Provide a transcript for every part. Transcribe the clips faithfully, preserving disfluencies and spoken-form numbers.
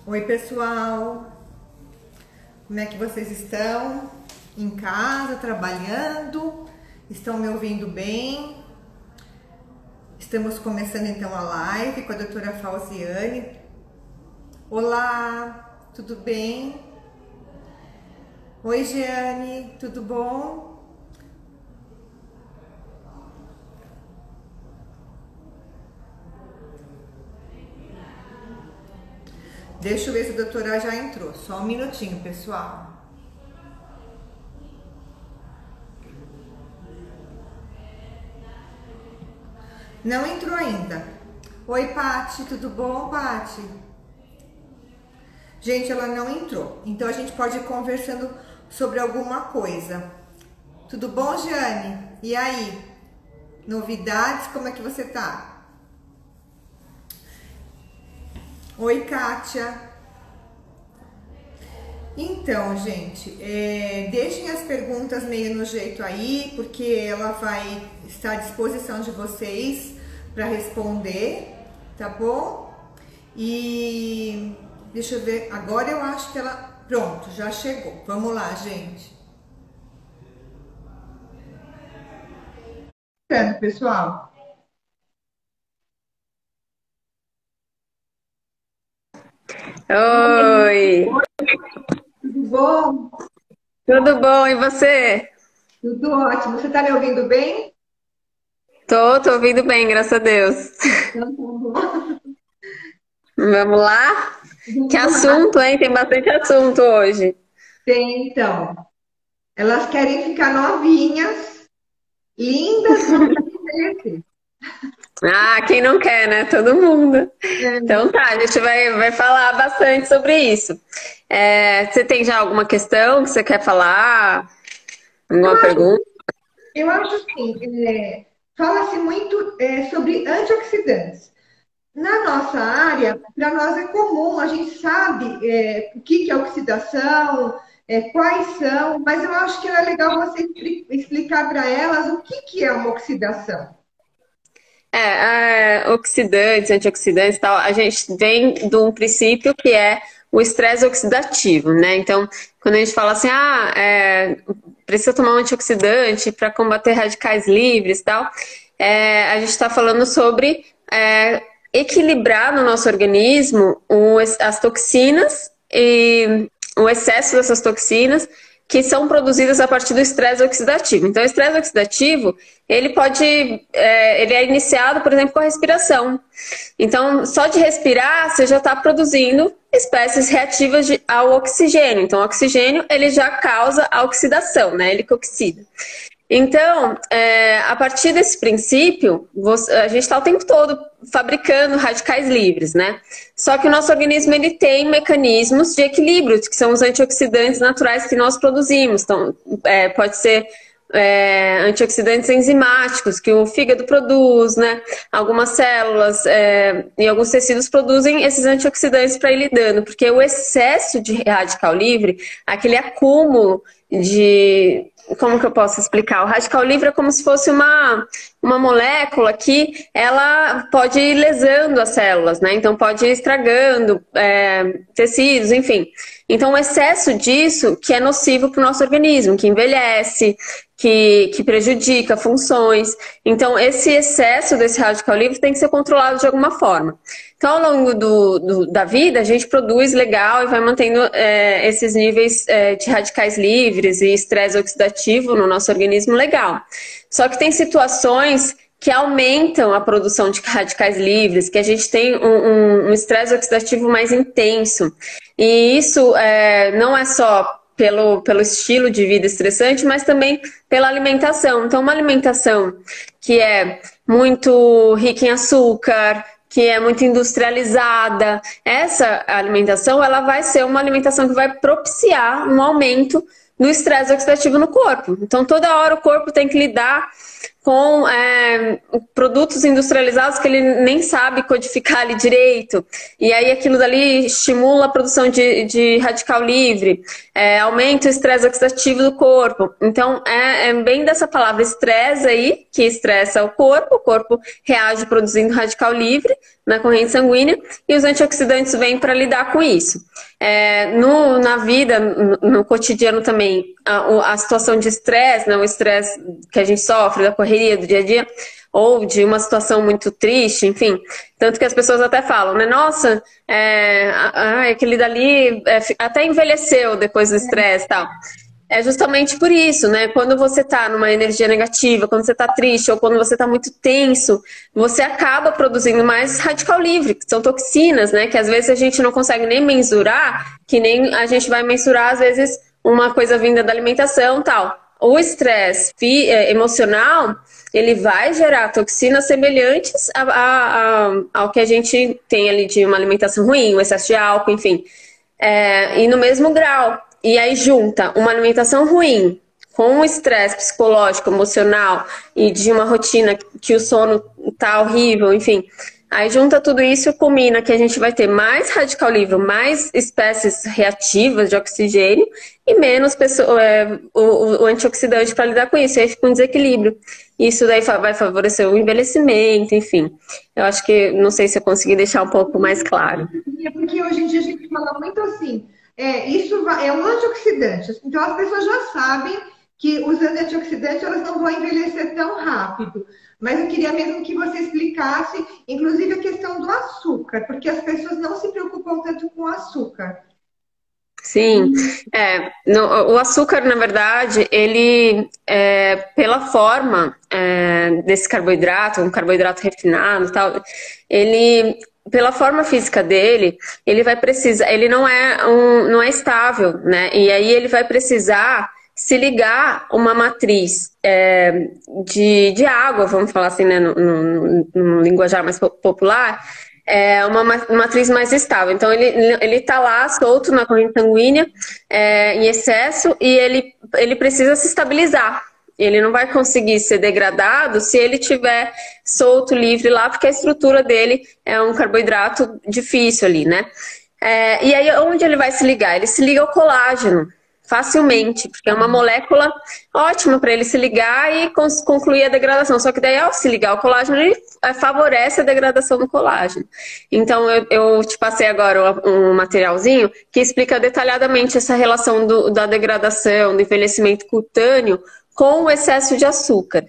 Oi, pessoal! Como é que vocês estão? Em casa, trabalhando? Estão me ouvindo bem? Estamos começando então a live com a doutora Fauziane. Olá, tudo bem? Oi, Jeane, tudo bom? Deixa eu ver se a doutora já entrou. Só um minutinho, pessoal. Não entrou ainda. Oi, Pati, tudo bom, Pati? Gente, ela não entrou. Então a gente pode ir conversando sobre alguma coisa. Tudo bom, Jeane? E aí? Novidades? Como é que você tá? Oi, Kátia. Então, gente, é, deixem as perguntas meio no jeito aí, porque ela vai estar à disposição de vocês para responder, tá bom? E deixa eu ver, agora eu acho que ela, pronto, já chegou. Vamos lá, gente. Pessoal. Oi! Tudo bom? Tudo bom, e você? Tudo ótimo. Você tá me ouvindo bem? Tô, tô ouvindo bem, graças a Deus. Então, tá bom. Vamos lá? Que Vamos lá. assunto, hein? Tem bastante assunto hoje. Tem, então. Elas querem ficar novinhas, lindas, mas não envelhecer. Ah, quem não quer, né? Todo mundo. É. Então tá, a gente vai, vai falar bastante sobre isso. É, você tem já alguma questão que você quer falar? Eu Alguma acho, pergunta? eu acho assim, é, fala-se muito é, sobre antioxidantes. Na nossa área, para nós é comum, a gente sabe é, o que, que é oxidação, é, quais são, mas eu acho que era legal você expli- explicar para elas o que, que é uma oxidação. É, é, oxidantes, antioxidantes e tal, a gente vem de um princípio que é o estresse oxidativo, né? Então, quando a gente fala assim, ah, é, precisa tomar um antioxidante para combater radicais livres e tal, é, a gente está falando sobre é, equilibrar no nosso organismo o- as toxinas e o excesso dessas toxinas que são produzidas a partir do estresse oxidativo. Então, o estresse oxidativo, ele pode, é, ele é iniciado, por exemplo, com a respiração. Então, só de respirar, você já está produzindo espécies reativas de, ao oxigênio. Então, o oxigênio, ele já causa a oxidação, né? Ele que oxida. Então, é, a partir desse princípio, você, a gente está o tempo todo fabricando radicais livres, né? Só que o nosso organismo ele tem mecanismos de equilíbrio, que são os antioxidantes naturais que nós produzimos. Então, é, pode ser é, antioxidantes enzimáticos que o fígado produz, né? Algumas células é, e alguns tecidos produzem esses antioxidantes para ir lidando, porque o excesso de radical livre, aquele acúmulo de... Como que eu posso explicar? O radical livre é como se fosse uma, uma molécula que ela pode ir lesando as células, né? Então pode ir estragando é, tecidos, enfim. Então o excesso disso que é nocivo para o nosso organismo, que envelhece, que, que prejudica funções. Então esse excesso desse radical livre tem que ser controlado de alguma forma. Então, ao longo do, do, da vida, a gente produz legal e vai mantendo é, esses níveis é, de radicais livres e estresse oxidativo no nosso organismo legal. Só que tem situações que aumentam a produção de radicais livres, que a gente tem um estresse um, um oxidativo mais intenso. E isso é, não é só pelo, pelo estilo de vida estressante, mas também pela alimentação. Então, uma alimentação que é muito rica em açúcar, que é muito industrializada, essa alimentação ela vai ser uma alimentação que vai propiciar um aumento do estresse oxidativo no corpo. Então, toda hora o corpo tem que lidar com é, produtos industrializados que ele nem sabe codificar ali direito. E aí aquilo dali estimula a produção de, de radical livre, é, aumenta o estresse oxidativo do corpo. Então é, é bem dessa palavra estresse aí, que estressa o corpo, o corpo reage produzindo radical livre, na corrente sanguínea, e os antioxidantes vêm para lidar com isso. É, no, na vida, no, no cotidiano também, a, a situação de estresse, né, o estresse que a gente sofre da correria do dia a dia, ou de uma situação muito triste, enfim. Tanto que as pessoas até falam, né? Nossa, é, ah, aquele dali é, até envelheceu depois do estresse e tal. É justamente por isso, né? Quando você tá numa energia negativa, quando você tá triste, ou quando você tá muito tenso, você acaba produzindo mais radical livre, que são toxinas, né? Que às vezes a gente não consegue nem mensurar, que nem a gente vai mensurar, às vezes, uma coisa vinda da alimentação e tal. O estresse emocional, ele vai gerar toxinas semelhantes a, a, a, ao que a gente tem ali de uma alimentação ruim, o excesso de álcool, enfim. É, e no mesmo grau. E aí junta uma alimentação ruim com o estresse psicológico, emocional e de uma rotina que o sono tá horrível, enfim. Aí junta tudo isso e culmina que a gente vai ter mais radical livre, mais espécies reativas de oxigênio e menos pessoa, é, o, o antioxidante para lidar com isso. E aí fica um desequilíbrio. Isso daí vai favorecer o envelhecimento, enfim. Eu acho que, não sei se eu consegui deixar um pouco mais claro. É porque hoje em dia a gente fala muito assim, é, isso vai, é um antioxidante. Então as pessoas já sabem que usando antioxidantes elas não vão envelhecer tão rápido. Mas eu queria mesmo que você explicasse, inclusive, a questão do açúcar, porque as pessoas não se preocupam tanto com o açúcar. Sim, é, no, o açúcar, na verdade, ele, é, pela forma é, desse carboidrato, um carboidrato refinado e tal, ele, pela forma física dele, ele vai precisar, ele não é, um, não é estável, né? E aí ele vai precisar se ligar uma matriz é, de, de água, vamos falar assim, né, no, no, no linguajar mais popular, é uma matriz mais estável. Então, ele ele tá lá solto na corrente sanguínea, é, em excesso, e ele, ele precisa se estabilizar. Ele não vai conseguir ser degradado se ele tiver solto, livre lá, porque a estrutura dele é um carboidrato difícil ali, né? É, e aí, onde ele vai se ligar? Ele se liga ao colágeno. Facilmente, porque é uma molécula ótima para ele se ligar e concluir a degradação. Só que daí, ao se ligar ao colágeno, ele favorece a degradação do colágeno. Então, eu, eu te passei agora um materialzinho que explica detalhadamente essa relação do, da degradação, do envelhecimento cutâneo com o excesso de açúcar.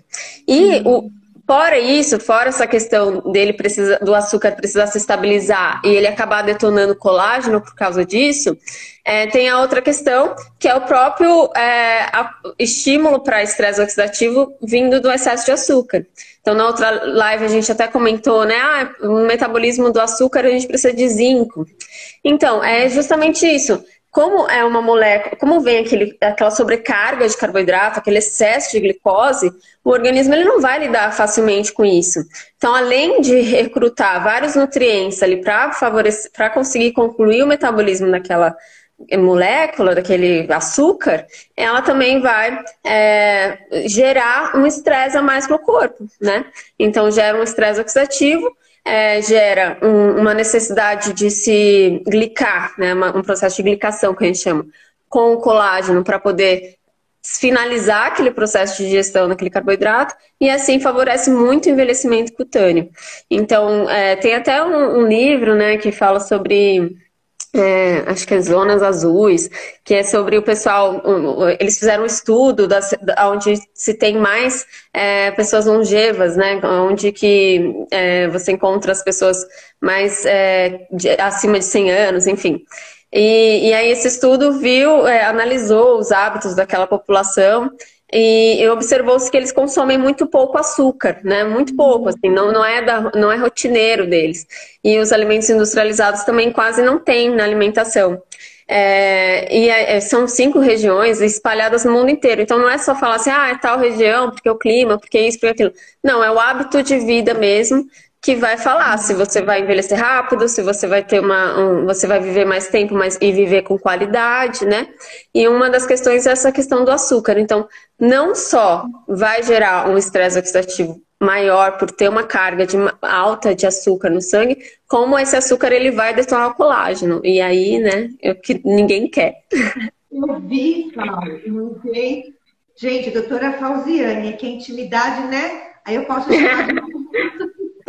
E o Fora isso, fora essa questão dele precisa, do açúcar precisar se estabilizar e ele acabar detonando colágeno por causa disso, é, tem a outra questão, que é o próprio é, a, estímulo para estresse oxidativo vindo do excesso de açúcar. Então, na outra live a gente até comentou, né? Ah, no metabolismo do açúcar a gente precisa de zinco. Então, é justamente isso. Como é uma molécula, como vem aquele, aquela sobrecarga de carboidrato, aquele excesso de glicose, o organismo ele não vai lidar facilmente com isso. Então, além de recrutar vários nutrientes ali para favorecer, para conseguir concluir o metabolismo daquela molécula, daquele açúcar, ela também vai é, gerar um estresse a mais no corpo, né? Então, gera um estresse oxidativo. É, gera um, uma necessidade de se glicar, né, uma, um processo de glicação que a gente chama, com o colágeno para poder finalizar aquele processo de digestão daquele carboidrato e assim favorece muito o envelhecimento cutâneo. Então, é, tem até um, um livro, né, que fala sobre... É, acho que é Zonas Azuis, que é sobre o pessoal, um, eles fizeram um estudo das, onde se tem mais é, pessoas longevas, né, onde que é, você encontra as pessoas mais é, de, acima de cem anos, enfim. E, e aí esse estudo viu, é, analisou os hábitos daquela população e observou-se que eles consomem muito pouco açúcar, né? Muito pouco, assim, não, não, é da, não é rotineiro deles. E os alimentos industrializados também quase não tem na alimentação. É, e é, são cinco regiões espalhadas no mundo inteiro. Então não é só falar assim, ah, é tal região, porque o clima, porque isso, porque aquilo. Não, é o hábito de vida mesmo que vai falar se você vai envelhecer rápido, se você vai ter uma, um, você vai viver mais tempo mas, e viver com qualidade, né? E uma das questões é essa questão do açúcar. Então, não só vai gerar um estresse oxidativo maior por ter uma carga de, alta de açúcar no sangue, como esse açúcar ele vai detonar o colágeno. E aí, né, é o que ninguém quer. Eu vi, Paulo, eu vi. Gente, doutora Fauziane, que intimidade, né? Aí eu posso chamar de...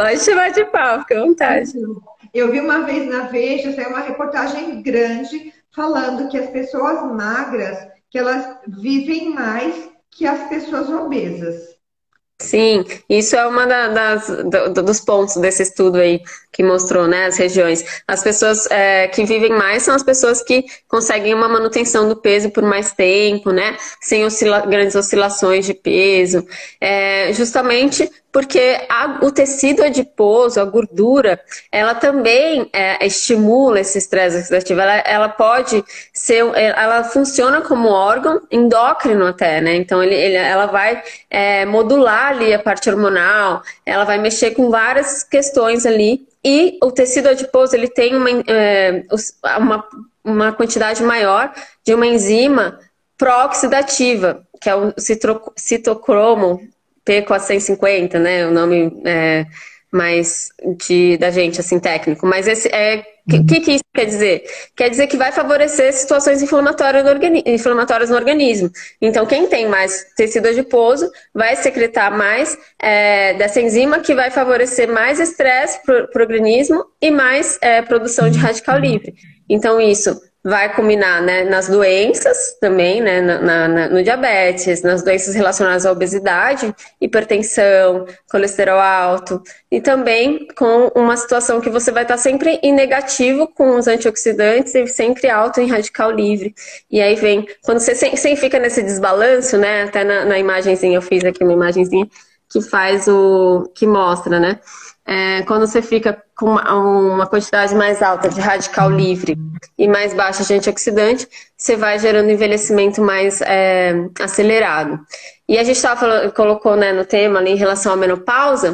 Pode chamar de pau, fica à vontade. Eu vi uma vez na Veja, saiu uma reportagem grande falando que as pessoas magras, que elas vivem mais que as pessoas obesas. Sim, isso é uma das, do, dos pontos desse estudo aí que mostrou, né, as regiões. As pessoas é, que vivem mais são as pessoas que conseguem uma manutenção do peso por mais tempo, né, sem oscila grandes oscilações de peso, é, justamente porque a, o tecido adiposo, a gordura, ela também é, estimula esse estresse oxidativo. Ela, ela pode ser, ela funciona como órgão endócrino até, né? Então ele, ele, ela vai é, modular ali a parte hormonal, ela vai mexer com várias questões ali. E o tecido adiposo ele tem uma, é, uma, uma quantidade maior de uma enzima pró-oxidativa, que é o citocromo P quatrocentos e cinquenta, né? O nome é, mais de, da gente, assim, técnico. Mas esse é. O que, que isso quer dizer? Quer dizer que vai favorecer situações inflamatórias no, organi inflamatórias no organismo. Então, quem tem mais tecido adiposo vai secretar mais é, dessa enzima que vai favorecer mais estresse para o organismo e mais é, produção de radical livre. Então, isso vai culminar, né, nas doenças também, né, na, na, no diabetes, nas doenças relacionadas à obesidade, hipertensão, colesterol alto, e também com uma situação que você vai estar sempre em negativo com os antioxidantes e sempre alto em radical livre. E aí vem, quando você sempre fica nesse desbalanço, né, até na, na imagenzinha, eu fiz aqui uma imagenzinha que faz o, que mostra, né, É, quando você fica com uma, uma quantidade mais alta de radical livre e mais baixa de antioxidante, você vai gerando envelhecimento mais é, acelerado. E a gente estava colocou, né, no tema ali, em relação à menopausa,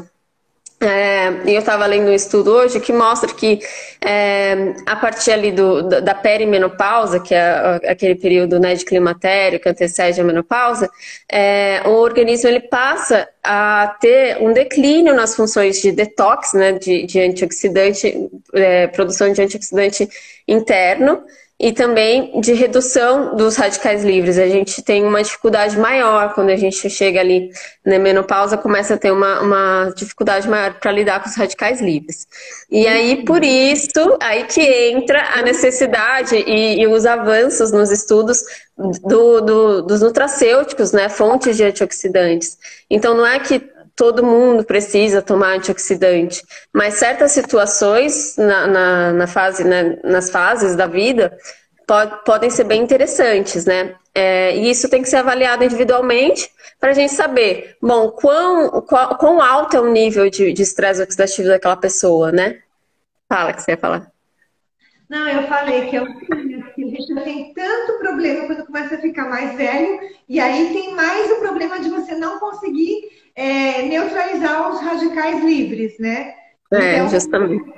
é, e eu estava lendo um estudo hoje que mostra que é, a partir ali do, da perimenopausa, que é aquele período, né, de climatério que antecede a menopausa, é, o organismo ele passa a ter um declínio nas funções de detox, né, de, de antioxidante, é, produção de antioxidante interno, e também de redução dos radicais livres. A gente tem uma dificuldade maior quando a gente chega ali na menopausa, começa a ter uma, uma dificuldade maior para lidar com os radicais livres. E aí, por isso, aí que entra a necessidade e, e os avanços nos estudos do, do, dos nutracêuticos, né, fontes de antioxidantes. Então, não é que todo mundo precisa tomar antioxidante, mas certas situações na, na, na fase, né, nas fases da vida pode, podem ser bem interessantes, né? É, e isso tem que ser avaliado individualmente para a gente saber, bom, quão, quão, quão alto é o nível de estresse oxidativo daquela pessoa, né? Fala que você ia falar. Não, eu falei que é um que a gente já tem tanto problema quando começa a ficar mais velho, e aí tem mais o problema de você não conseguir é, neutralizar os radicais livres, né? É, então, justamente.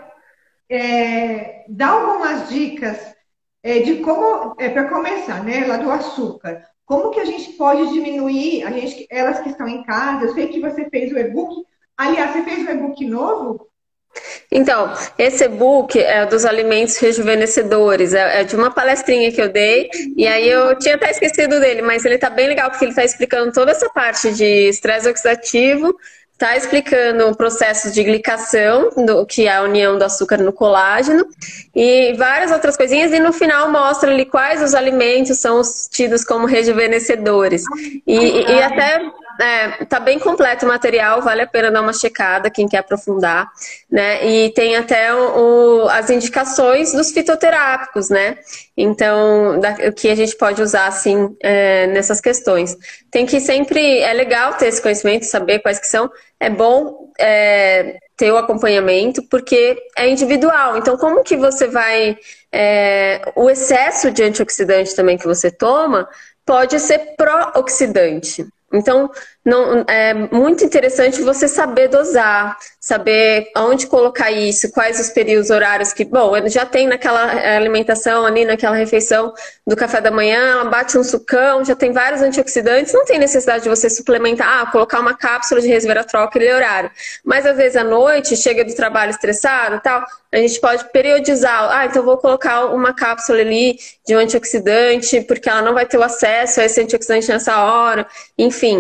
É, dá algumas dicas é, de como, é, para começar, né, lá do açúcar. Como que a gente pode diminuir, a gente, elas que estão em casa, eu sei que você fez o e-book, aliás, você fez o e-book novo? Então, esse e-book é dos alimentos rejuvenescedores, é de uma palestrinha que eu dei, e aí eu tinha até esquecido dele, mas ele tá bem legal, porque ele tá explicando toda essa parte de estresse oxidativo, tá explicando o processo de glicação, do, que é a união do açúcar no colágeno, e várias outras coisinhas, e no final mostra ali quais os alimentos são tidos como rejuvenescedores. E, e, e até... É, tá bem completo o material, vale a pena dar uma checada, quem quer aprofundar, né? E tem até o, o, as indicações dos fitoterápicos, né? Então, da, o que a gente pode usar, assim, é, nessas questões. Tem que sempre, é legal ter esse conhecimento, saber quais que são, é bom é, ter o acompanhamento, porque é individual. Então, como que você vai... É, o excesso de antioxidante também que você toma pode ser pró-oxidante. Então, não, é muito interessante você saber dosar, saber onde colocar isso, quais os períodos horários que... Bom, já tem naquela alimentação ali, naquela refeição do café da manhã, bate um sucão, já tem vários antioxidantes, não tem necessidade de você suplementar, ah, colocar uma cápsula de resveratrol aquele horário. Mas às vezes à noite, chega do trabalho estressado e tal, a gente pode periodizar, ah, então vou colocar uma cápsula ali de um antioxidante, porque ela não vai ter o acesso a esse antioxidante nessa hora, enfim. E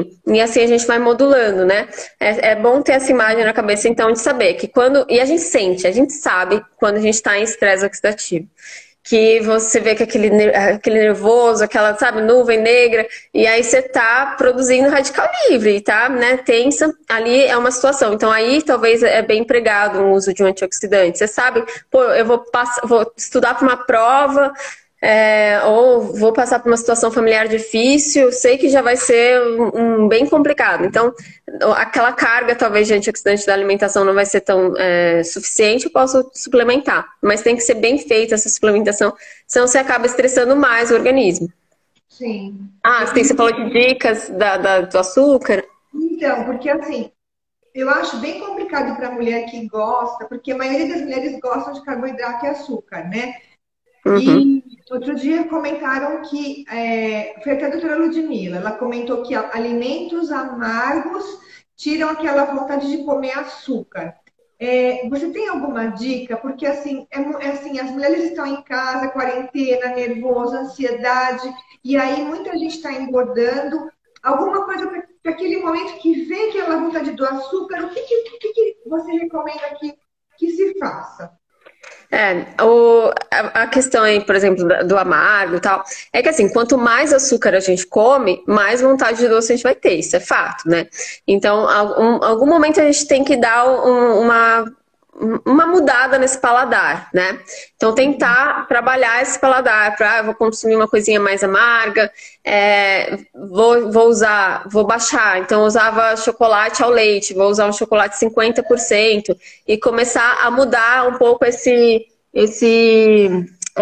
assim a gente vai modulando, né? É, é bom ter essa imagem na cabeça, então, de saber que quando... E a gente sente, a gente sabe quando a gente está em estresse oxidativo. Que você vê que aquele, aquele nervoso, aquela, sabe, nuvem negra, e aí você tá produzindo radical livre, tá, né, tensa, ali é uma situação. Então aí talvez é bem empregado o uso de um antioxidante. Você sabe, pô, eu vou, passar, vou estudar para uma prova, é, ou vou passar por uma situação familiar difícil, sei que já vai ser um, um bem complicado. Então, aquela carga, talvez, de antioxidante da alimentação não vai ser tão é, suficiente, eu posso suplementar. Mas tem que ser bem feita essa suplementação, senão você acaba estressando mais o organismo. Sim. Ah, você, tem, você falou de dicas da, da, do açúcar? Então, porque assim, eu acho bem complicado para a mulher que gosta, porque a maioria das mulheres gostam de carboidrato e açúcar, né? Uhum. E outro dia comentaram que, é, foi até a doutora Ludmilla, ela comentou que alimentos amargos tiram aquela vontade de comer açúcar. É, você tem alguma dica? Porque assim, é, é assim, as mulheres estão em casa, quarentena, nervoso, ansiedade, e aí muita gente está engordando. Alguma coisa para aquele momento que vem aquela vontade do açúcar, o que, que, que, que você recomenda que, que se faça? É, o, a, a questão aí, por exemplo, do amargo e tal, é que assim, quanto mais açúcar a gente come, mais vontade de doce a gente vai ter, isso é fato, né? Então, algum, algum momento a gente tem que dar um, uma, uma mudada nesse paladar, né? Então, tentar trabalhar esse paladar para, ah, vou consumir uma coisinha mais amarga, é, vou, vou usar, vou baixar. Então, eu usava chocolate ao leite, vou usar um chocolate cinquenta por cento e começar a mudar um pouco esse, esse,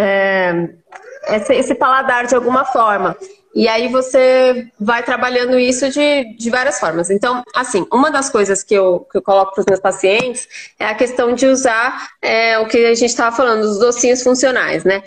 é, esse, esse paladar de alguma forma. E aí você vai trabalhando isso de, de várias formas. Então, assim, uma das coisas que eu, que eu coloco para os meus pacientes é a questão de usar é, o que a gente estava falando, os docinhos funcionais, né?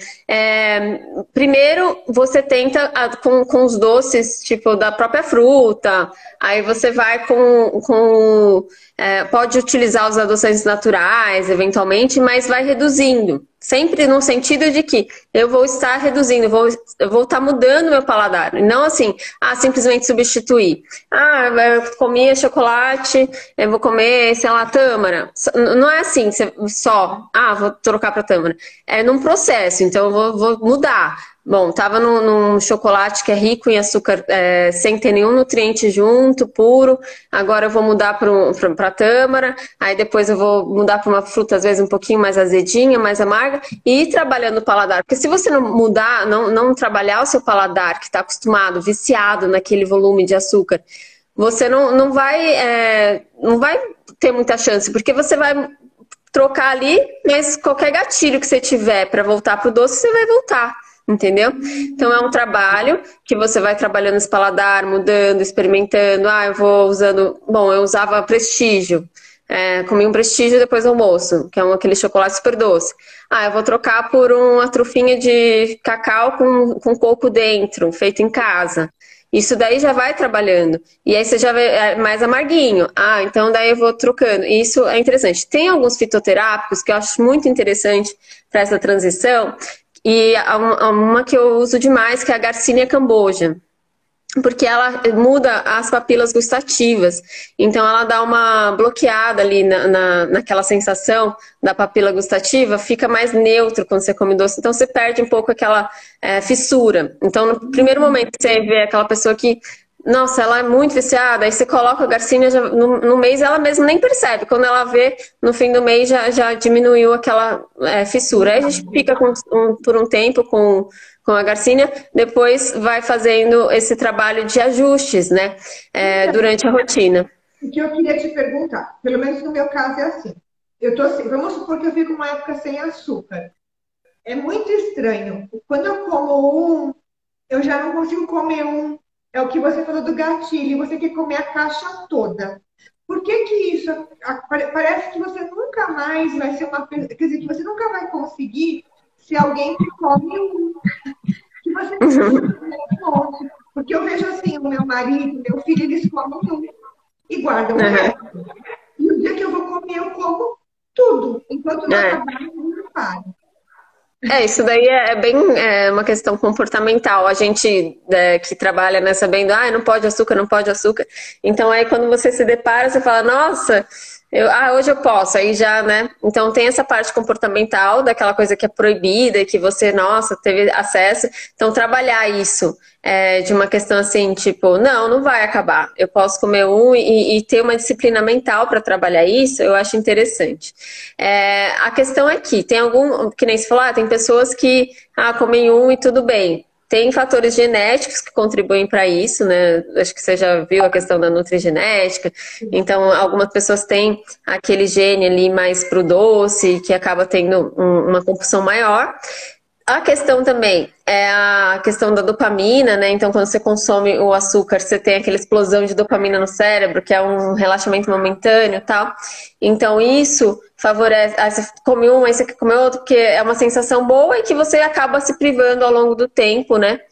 É, primeiro, você tenta a, com, com os doces, tipo, da própria fruta, aí você vai com... com é, pode utilizar os adoçantes naturais, eventualmente, mas vai reduzindo. Sempre no sentido de que eu vou estar reduzindo, vou, eu vou estar mudando meu paladar. Não assim, ah, simplesmente substituir. Ah, eu comia chocolate, eu vou comer, sei lá, tâmara. Não é assim, só, ah, vou trocar para tâmara. É num processo, então eu vou, vou mudar. Bom, tava num, num chocolate que é rico em açúcar, é, sem ter nenhum nutriente junto, puro. Agora eu vou mudar para tâmara. Aí depois eu vou mudar para uma fruta, às vezes um pouquinho mais azedinha, mais amarga. E ir trabalhando o paladar. Porque se você não mudar, não, não trabalhar o seu paladar, que está acostumado, viciado naquele volume de açúcar, você não, não, vai, é, não vai ter muita chance. Porque você vai trocar ali, mas qualquer gatilho que você tiver para voltar para o doce, você vai voltar. Entendeu? Então é um trabalho que você vai trabalhando esse paladar, mudando, experimentando. Ah, eu vou usando... Bom, eu usava Prestígio. É, comi um Prestígio depois do almoço, que é um, aquele chocolate super doce. Ah, eu vou trocar por uma trufinha de cacau com, com coco dentro, feito em casa. Isso daí já vai trabalhando. E aí você já vê é mais amarguinho. Ah, então daí eu vou trocando. Isso é interessante. Tem alguns fitoterápicos que eu acho muito interessante para essa transição. E uma que eu uso demais, que é a Garcinia cambogia, porque ela muda as papilas gustativas, então ela dá uma bloqueada ali na, na, naquela sensação da papila gustativa, fica mais neutro quando você come doce, então você perde um pouco aquela é, fissura. Então no primeiro momento você vê aquela pessoa que, nossa, ela é muito viciada, aí você coloca a Garcinia, já, no, no mês ela mesma nem percebe, quando ela vê, no fim do mês já, já diminuiu aquela é, fissura. Aí a gente fica com, um, por um tempo com, com a Garcinia, depois vai fazendo esse trabalho de ajustes, né, é, durante a rotina. O que eu queria te perguntar, pelo menos no meu caso é assim, eu tô assim, vamos supor que eu fico uma época sem açúcar, é muito estranho, quando eu como um, eu já não consigo comer um. É o que você falou do gatilho, você quer comer a caixa toda. Por que que isso? Parece que você nunca mais vai ser uma pessoa, quer dizer, que você nunca vai conseguir ser alguém que come um, que você um monte. Porque eu vejo assim, o meu marido, meu filho, eles comem um e guardam o resto. E o dia que eu vou comer, eu como tudo. Enquanto não acabar, eu não paro. É, isso daí é é bem é, uma questão comportamental. A gente é, que trabalha, né, sabendo, ah, não pode açúcar, não pode açúcar. Então aí quando você se depara, você fala, nossa, eu, ah, hoje eu posso. Aí já, né? Então tem essa parte comportamental, daquela coisa que é proibida e que você, nossa, teve acesso. Então trabalhar isso é, de uma questão assim, tipo, não, não vai acabar. Eu posso comer um e, e ter uma disciplina mental para trabalhar isso, eu acho interessante. É, a questão é que tem algum, que nem se falou, ah, tem pessoas que ah, comem um e tudo bem. Tem fatores genéticos que contribuem para isso, né? Acho que você já viu a questão da nutrigenética. Então, algumas pessoas têm aquele gene ali mais pro doce, que acaba tendo um- uma compulsão maior. A questão também é a questão da dopamina, né? Então, quando você consome o açúcar, você tem aquela explosão de dopamina no cérebro, que é um relaxamento momentâneo e tal. Então, isso favorece. Aí você come um, aí você quer comer outro, porque é uma sensação boa e que você acaba se privando ao longo do tempo, né?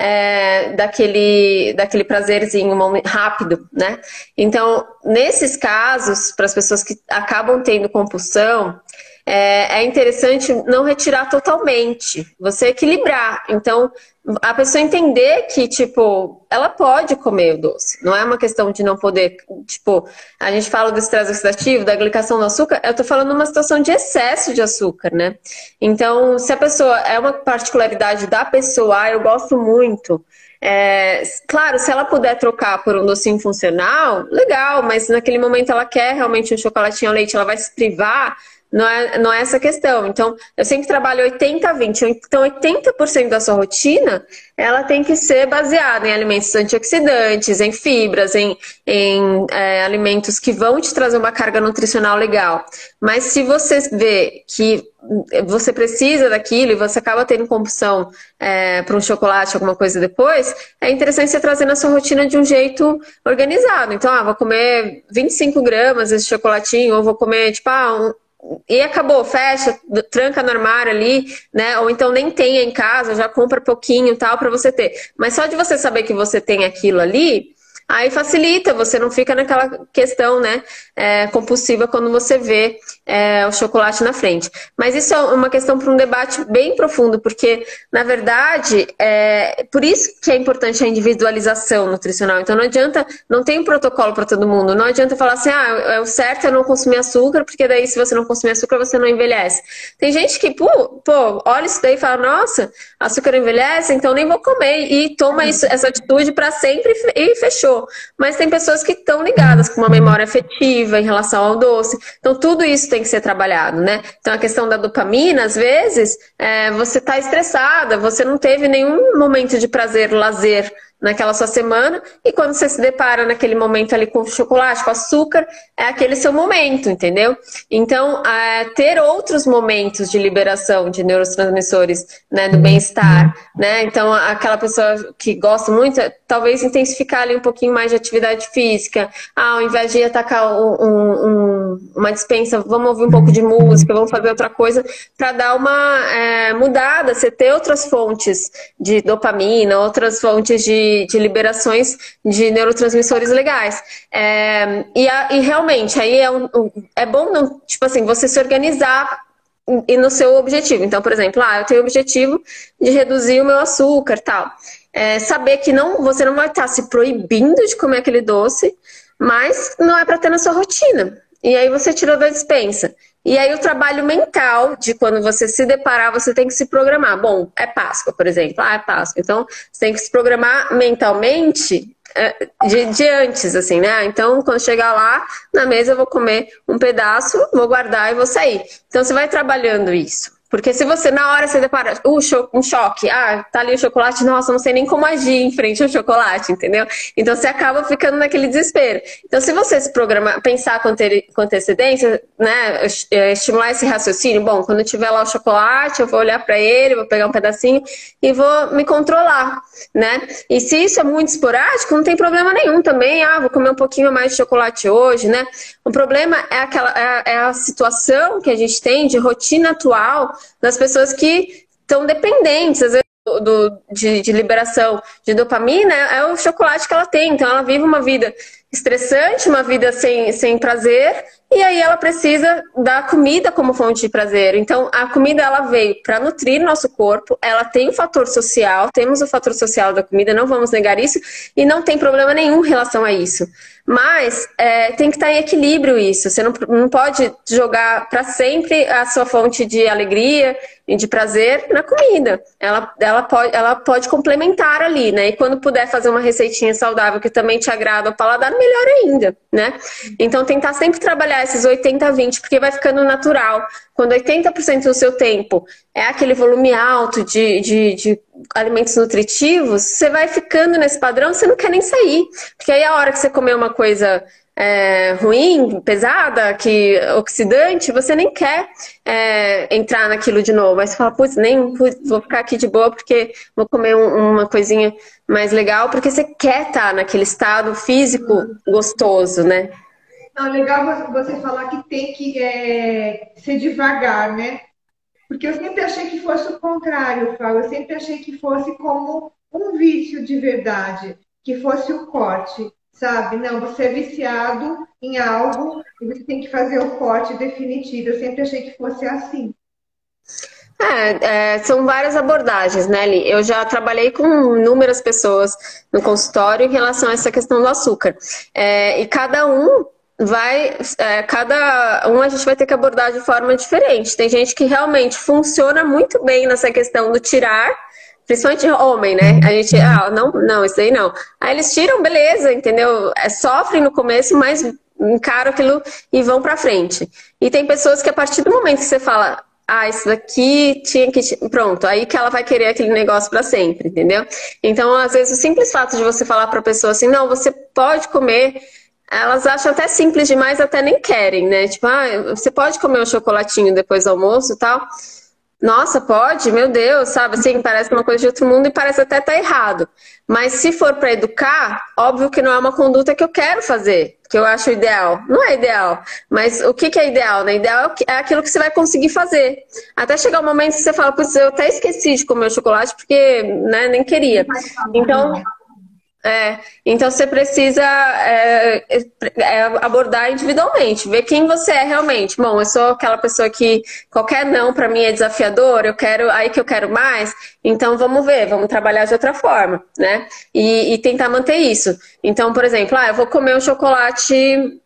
É, daquele, daquele prazerzinho momen- rápido, né? Então, nesses casos, para as pessoas que acabam tendo compulsão, é, é interessante não retirar totalmente, você equilibrar. Então, a pessoa entender que, tipo, ela pode comer o doce. Não é uma questão de não poder, tipo, a gente fala do estresse oxidativo, da glicação do açúcar, eu tô falando de uma situação de excesso de açúcar, né? Então, se a pessoa, é uma particularidade da pessoa, ah, eu gosto muito. É, claro, se ela puder trocar por um docinho funcional, legal, mas naquele momento ela quer realmente um chocolatinho ao leite, ela vai se privar. Não é, não é essa questão. Então, eu sempre trabalho oitenta a vinte. Então, oitenta por cento da sua rotina, ela tem que ser baseada em alimentos antioxidantes, em fibras, em, em é, alimentos que vão te trazer uma carga nutricional legal. Mas se você vê que você precisa daquilo e você acaba tendo compulsão é, para um chocolate, alguma coisa depois, é interessante você trazer na sua rotina de um jeito organizado. Então, ah, vou comer vinte e cinco gramas desse chocolatinho, ou vou comer, tipo, ah, um, e acabou, fecha, tranca no armário ali, né? Ou então nem tenha em casa, já compra pouquinho e tal para você ter. Mas só de você saber que você tem aquilo ali, aí facilita, você não fica naquela questão, né, é, compulsiva quando você vê é, o chocolate na frente. Mas isso é uma questão para um debate bem profundo, porque, na verdade, é por isso que é importante a individualização nutricional. Então não adianta, não tem um protocolo para todo mundo, não adianta falar assim, ah, é o certo é não consumir açúcar, porque daí se você não consumir açúcar, você não envelhece. Tem gente que, pô, pô olha isso daí e fala, nossa, açúcar envelhece, então nem vou comer, e toma isso, essa atitude para sempre e fechou. Mas tem pessoas que estão ligadas com uma memória afetiva em relação ao doce. Então, tudo isso tem que ser trabalhado, né? Então, a questão da dopamina, às vezes, é, você está estressada, você não teve nenhum momento de prazer, lazer naquela sua semana, e quando você se depara naquele momento ali com chocolate, com açúcar, é aquele seu momento, entendeu? Então, é, ter outros momentos de liberação de neurotransmissores, né, do bem-estar, né? Então, aquela pessoa que gosta muito, talvez intensificar ali um pouquinho mais de atividade física, ah, ao invés de atacar um, um, um, uma dispensa, vamos ouvir um pouco de música, vamos fazer outra coisa, para dar uma é, mudada, você ter outras fontes de dopamina, outras fontes de de liberações de neurotransmissores legais. É, e, a, e realmente, aí é, um, é bom, não, tipo assim, você se organizar e no seu objetivo. Então, por exemplo, ah, eu tenho o objetivo de reduzir o meu açúcar, tal. É, saber que não, você não vai estar se proibindo de comer aquele doce, mas não é para ter na sua rotina. E aí você tirou da despensa. E aí o trabalho mental de quando você se deparar, você tem que se programar. Bom, é Páscoa, por exemplo. Ah, é Páscoa. Então, você tem que se programar mentalmente de, de antes, assim, né? Então, quando chegar lá, na mesa eu vou comer um pedaço, vou guardar e vou sair. Então, você vai trabalhando isso. Porque se você, na hora, você depara, uh, um choque, ah, tá ali o chocolate, nossa, não sei nem como agir em frente ao chocolate, entendeu? Então você acaba ficando naquele desespero. Então se você se programar, pensar com, ter, com antecedência, né, estimular esse raciocínio, bom, quando eu tiver lá o chocolate, eu vou olhar pra ele, vou pegar um pedacinho e vou me controlar, né? E se isso é muito esporádico, não tem problema nenhum também, ah, vou comer um pouquinho mais de chocolate hoje, né? O problema é, aquela, é, é a situação que a gente tem de rotina atual das pessoas que estão dependentes, às vezes, do, de, de liberação de dopamina, é o chocolate que ela tem. Então, ela vive uma vida estressante, uma vida sem, sem prazer, e aí ela precisa da comida como fonte de prazer. Então, a comida ela veio para nutrir nosso corpo, ela tem o fator social, temos o fator social da comida, não vamos negar isso, e não tem problema nenhum em relação a isso. Mas é, tem que estar em equilíbrio isso. Você não, não pode jogar para sempre a sua fonte de alegria e de prazer na comida. Ela, ela, pode, ela pode complementar ali, né? E quando puder fazer uma receitinha saudável que também te agrada ao paladar, melhor ainda, né? Então tentar sempre trabalhar esses oitenta a vinte, porque vai ficando natural. Quando oitenta por cento do seu tempo é aquele volume alto de, de, de alimentos nutritivos, você vai ficando nesse padrão, você não quer nem sair. Porque aí a hora que você comer uma coisa é, ruim, pesada, que, oxidante, você nem quer é, entrar naquilo de novo. Aí você fala, putz, nem putz, vou ficar aqui de boa porque vou comer um, uma coisinha mais legal, porque você quer estar naquele estado físico gostoso, né? Não, legal você falar que tem que é, ser devagar, né? Porque eu sempre achei que fosse o contrário, Fábio. Eu sempre achei que fosse como um vício de verdade, que fosse o corte, sabe? Não, você é viciado em algo e você tem que fazer o corte definitivo. Eu sempre achei que fosse assim. É, é, são várias abordagens, né, Li? Eu já trabalhei com inúmeras pessoas no consultório em relação a essa questão do açúcar. É, e cada um vai, é, cada um a gente vai ter que abordar de forma diferente. Tem gente que realmente funciona muito bem nessa questão do tirar, principalmente homem, né? A gente, ah, não, não, isso aí não. Aí eles tiram, beleza, entendeu? É, sofrem no começo, mas encaram aquilo e vão pra frente. E tem pessoas que a partir do momento que você fala, ah, isso daqui tinha que... Pronto, aí que ela vai querer aquele negócio pra sempre, entendeu? Então, às vezes, o simples fato de você falar pra pessoa assim, não, você pode comer... Elas acham até simples demais, até nem querem, né? Tipo, ah, você pode comer um chocolatinho depois do almoço e tal. Nossa, pode? Meu Deus, sabe? Assim, parece uma coisa de outro mundo e parece até estar errado. Mas se for para educar, óbvio que não é uma conduta que eu quero fazer, que eu acho ideal. Não é ideal. Mas o que, que é ideal, né? Ideal é aquilo que você vai conseguir fazer. Até chegar o momento que você fala, putz, eu até esqueci de comer o chocolate porque, né, nem queria. Então... É, então você precisa é, é, abordar individualmente, ver quem você é realmente. Bom, eu sou aquela pessoa que qualquer não para mim é desafiador, eu quero, aí que eu quero mais, então vamos ver, vamos trabalhar de outra forma, né? E, e tentar manter isso. Então, por exemplo, ah, eu vou comer um chocolate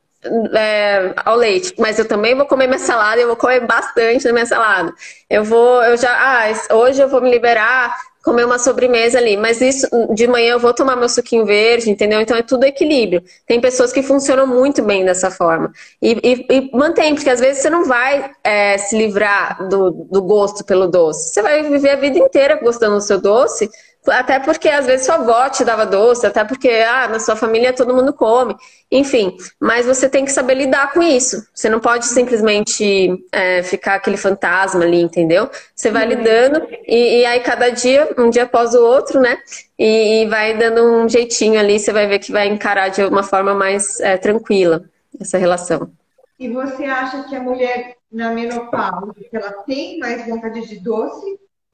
é, ao leite, mas eu também vou comer minha salada, eu vou comer bastante da minha salada. Eu vou, eu já, ah, hoje eu vou me liberar, comer uma sobremesa ali, mas isso de manhã eu vou tomar meu suquinho verde, entendeu? Então é tudo equilíbrio. Tem pessoas que funcionam muito bem dessa forma. E, e, e mantém, porque às vezes você não vai é, se livrar do, do gosto pelo doce. Você vai viver a vida inteira gostando do seu doce, até porque às vezes sua avó te dava doce, até porque ah, na sua família todo mundo come. Enfim, mas você tem que saber lidar com isso. Você não pode simplesmente é, ficar aquele fantasma ali, entendeu? Você vai lidando e, e aí cada dia, um dia após o outro, né? E, e vai dando um jeitinho ali, você vai ver que vai encarar de uma forma mais é, tranquila essa relação. E você acha que a mulher na menopausa, ela tem mais vontade de doce?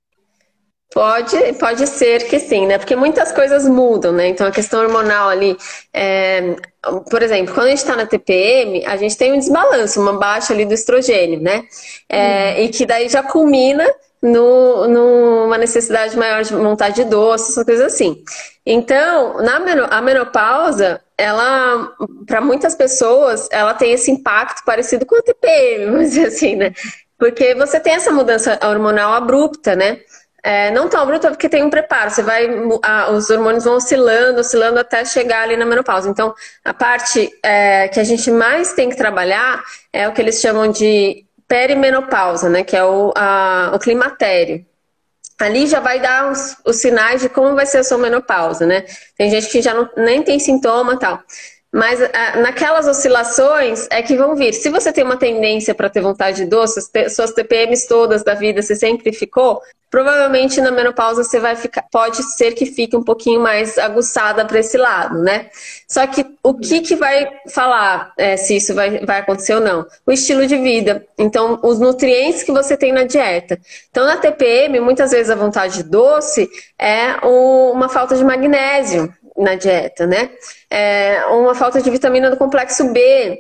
Pode, pode ser que sim, né? Porque muitas coisas mudam, né? Então a questão hormonal ali, é... por exemplo, quando a gente está na T P M, a gente tem um desbalanço, uma baixa ali do estrogênio, né? É... E que daí já culmina no, numa necessidade maior de vontade de doce, essas coisas assim. Então, na meno... a menopausa, ela, para muitas pessoas, ela tem esse impacto parecido com a T P M, vamos dizer assim, né? Porque você tem essa mudança hormonal abrupta, né? É, não tão abrupta porque tem um preparo, você vai, a, os hormônios vão oscilando, oscilando até chegar ali na menopausa. Então, a parte é, que a gente mais tem que trabalhar é o que eles chamam de perimenopausa, né? Que é o, a, o climatério. Ali já vai dar os, os sinais de como vai ser a sua menopausa, né? Tem gente que já não, nem tem sintoma e tal. Mas a, naquelas oscilações é que vão vir. Se você tem uma tendência para ter vontade de doce, suas T P Ms todas da vida você sempre ficou, provavelmente na menopausa você vai ficar, pode ser que fique um pouquinho mais aguçada para esse lado, né? Só que o que, que vai falar é, se isso vai, vai acontecer ou não? O estilo de vida. Então, os nutrientes que você tem na dieta. Então, na T P M, muitas vezes a vontade de doce é o, uma falta de magnésio na dieta, né? É uma falta de vitamina do complexo B.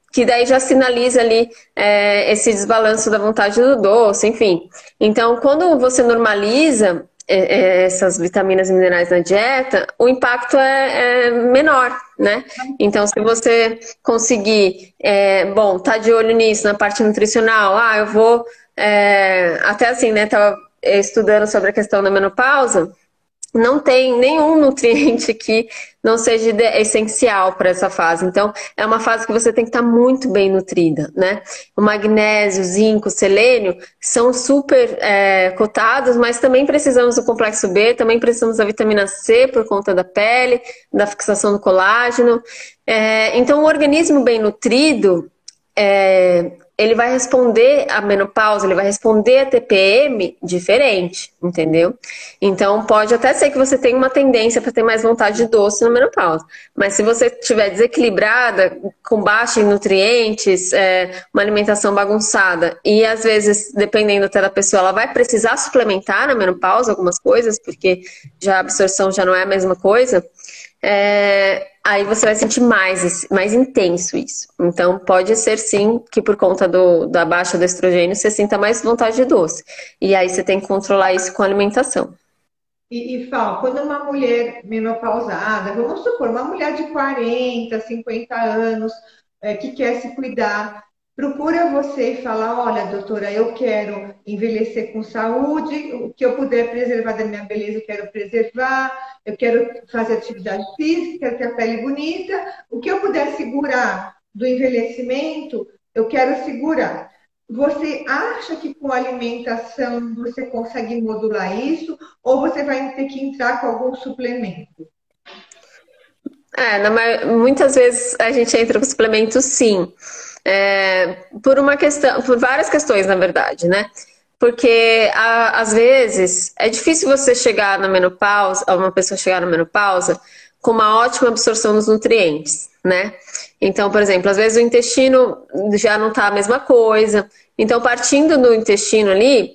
que daí já sinaliza ali é, esse desbalanço da vontade do doce, enfim. Então, quando você normaliza essas vitaminas e minerais na dieta, o impacto é, é menor, né? Então, se você conseguir, é, bom, tá de olho nisso, na parte nutricional, ah, eu vou, é, até assim, né, tava estudando sobre a questão da menopausa, não tem nenhum nutriente que não seja essencial para essa fase. Então, é uma fase que você tem que estar muito bem nutrida, né? O magnésio, zinco, selênio são super é, cotados, mas também precisamos do complexo B, também precisamos da vitamina C por conta da pele, da fixação do colágeno. É, então, o organismo bem nutrido, é, ele vai responder à menopausa, ele vai responder a T P M diferente, entendeu? Então, pode até ser que você tenha uma tendência para ter mais vontade de doce na menopausa. Mas se você estiver desequilibrada, com baixa em nutrientes, é, uma alimentação bagunçada, e às vezes, dependendo até da pessoa, ela vai precisar suplementar na menopausa algumas coisas, porque já a absorção já não é a mesma coisa, é, aí você vai sentir mais, mais intenso isso. Então, pode ser sim que por conta do, da baixa do estrogênio você sinta mais vontade de doce. E aí você tem que controlar isso com a alimentação. E, e Fal, quando uma mulher menopausada, vamos supor, uma mulher de quarenta, cinquenta anos, é, que quer se cuidar, procura você e fala, olha, doutora, eu quero envelhecer com saúde, o que eu puder preservar da minha beleza, eu quero preservar, eu quero fazer atividade física, quero ter a pele bonita, o que eu puder segurar do envelhecimento, eu quero segurar. Você acha que com a alimentação você consegue modular isso, ou você vai ter que entrar com algum suplemento? É, na, muitas vezes a gente entra com suplementos, sim. É, por uma questão, por várias questões, na verdade, né? Porque a, às vezes é difícil você chegar na menopausa, uma pessoa chegar na menopausa com uma ótima absorção dos nutrientes, né? Então, por exemplo, às vezes o intestino já não tá a mesma coisa. Então, partindo do intestino ali,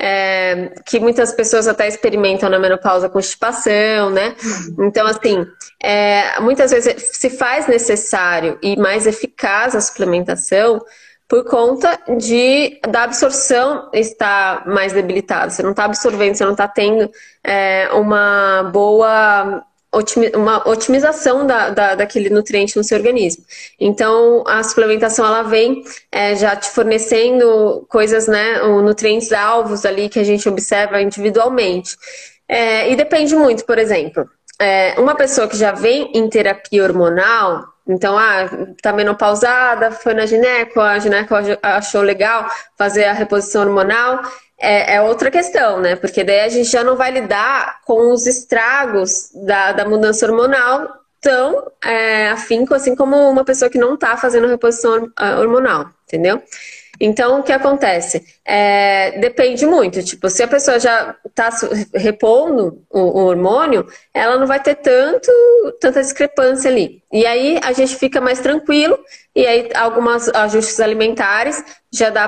é, que muitas pessoas até experimentam na menopausa constipação, né? Então, assim, é, muitas vezes se faz necessário e mais eficaz a suplementação por conta de, da absorção estar mais debilitada. Você não está absorvendo, você não está tendo é, uma boa... uma otimização da, da, daquele nutriente no seu organismo. Então, a suplementação, ela vem é, já te fornecendo coisas, né, nutrientes alvos ali que a gente observa individualmente. É, e depende muito, por exemplo, é, uma pessoa que já vem em terapia hormonal, então, ah, tá menopausada, foi na gineco, a gineco achou legal fazer a reposição hormonal, É, é outra questão, né? Porque daí a gente já não vai lidar com os estragos da, da mudança hormonal tão é, afinco, assim como uma pessoa que não está fazendo reposição hormonal, entendeu? Então, o que acontece? É, depende muito. Tipo, se a pessoa já está repondo o, o hormônio, ela não vai ter tanto, tanta discrepância ali. E aí a gente fica mais tranquilo, e aí alguns ajustes alimentares já dá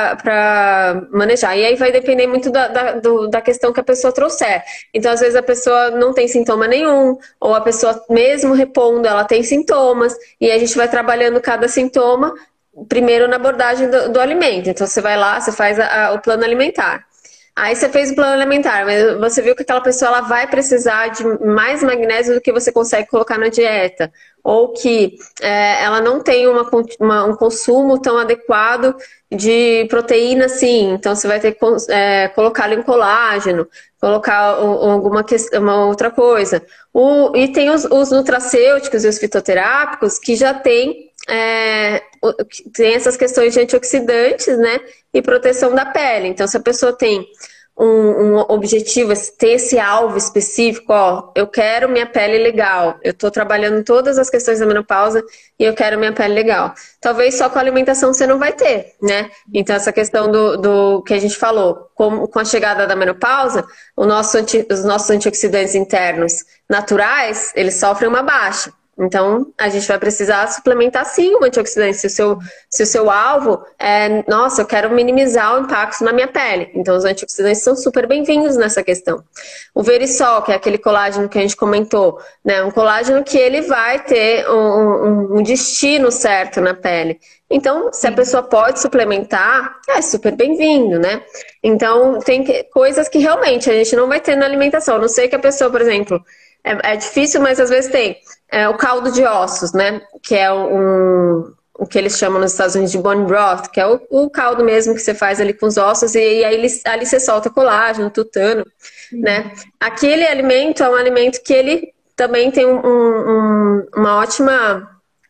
para manejar. E aí vai depender muito da, da, do, da questão que a pessoa trouxer. Então, às vezes a pessoa não tem sintoma nenhum, ou a pessoa mesmo repondo, ela tem sintomas, e aí a gente vai trabalhando cada sintoma primeiro na abordagem do, do alimento. Então você vai lá, você faz a, a, o plano alimentar. Aí você fez o plano alimentar, mas você viu que aquela pessoa ela vai precisar de mais magnésio do que você consegue colocar na dieta. Ou que é, ela não tem uma, uma, um consumo tão adequado de proteína, assim. Então você vai ter que é, colocar ali um colágeno, colocar um, alguma uma outra coisa. O, e tem os, os nutracêuticos e os fitoterápicos que já tem É, tem essas questões de antioxidantes, né, e proteção da pele. Então, se a pessoa tem um, um objetivo, tem esse alvo específico, ó, eu quero minha pele legal, eu tô trabalhando todas as questões da menopausa e eu quero minha pele legal. Talvez só com a alimentação você não vai ter, né? Então, essa questão do, do que a gente falou, com, com a chegada da menopausa, o nosso anti, os nossos antioxidantes internos naturais, eles sofrem uma baixa. Então, a gente vai precisar suplementar sim o antioxidante. Se o seu, se o seu alvo é, nossa, eu quero minimizar o impacto na minha pele. Então, os antioxidantes são super bem-vindos nessa questão. O Verisol, que é aquele colágeno que a gente comentou, né? Um colágeno que ele vai ter um, um, um destino certo na pele. Então, se a pessoa pode suplementar, é super bem-vindo, né? Então, tem que, coisas que realmente a gente não vai ter na alimentação. A não sei que a pessoa, por exemplo, é, é difícil, mas às vezes tem é, o caldo de ossos, né? Que é um, o que eles chamam nos Estados Unidos de bone broth, que é o, o caldo mesmo que você faz ali com os ossos, e, e aí ali você solta colágeno, tutano, né? Aquele alimento é um alimento que ele também tem um, um, uma ótima...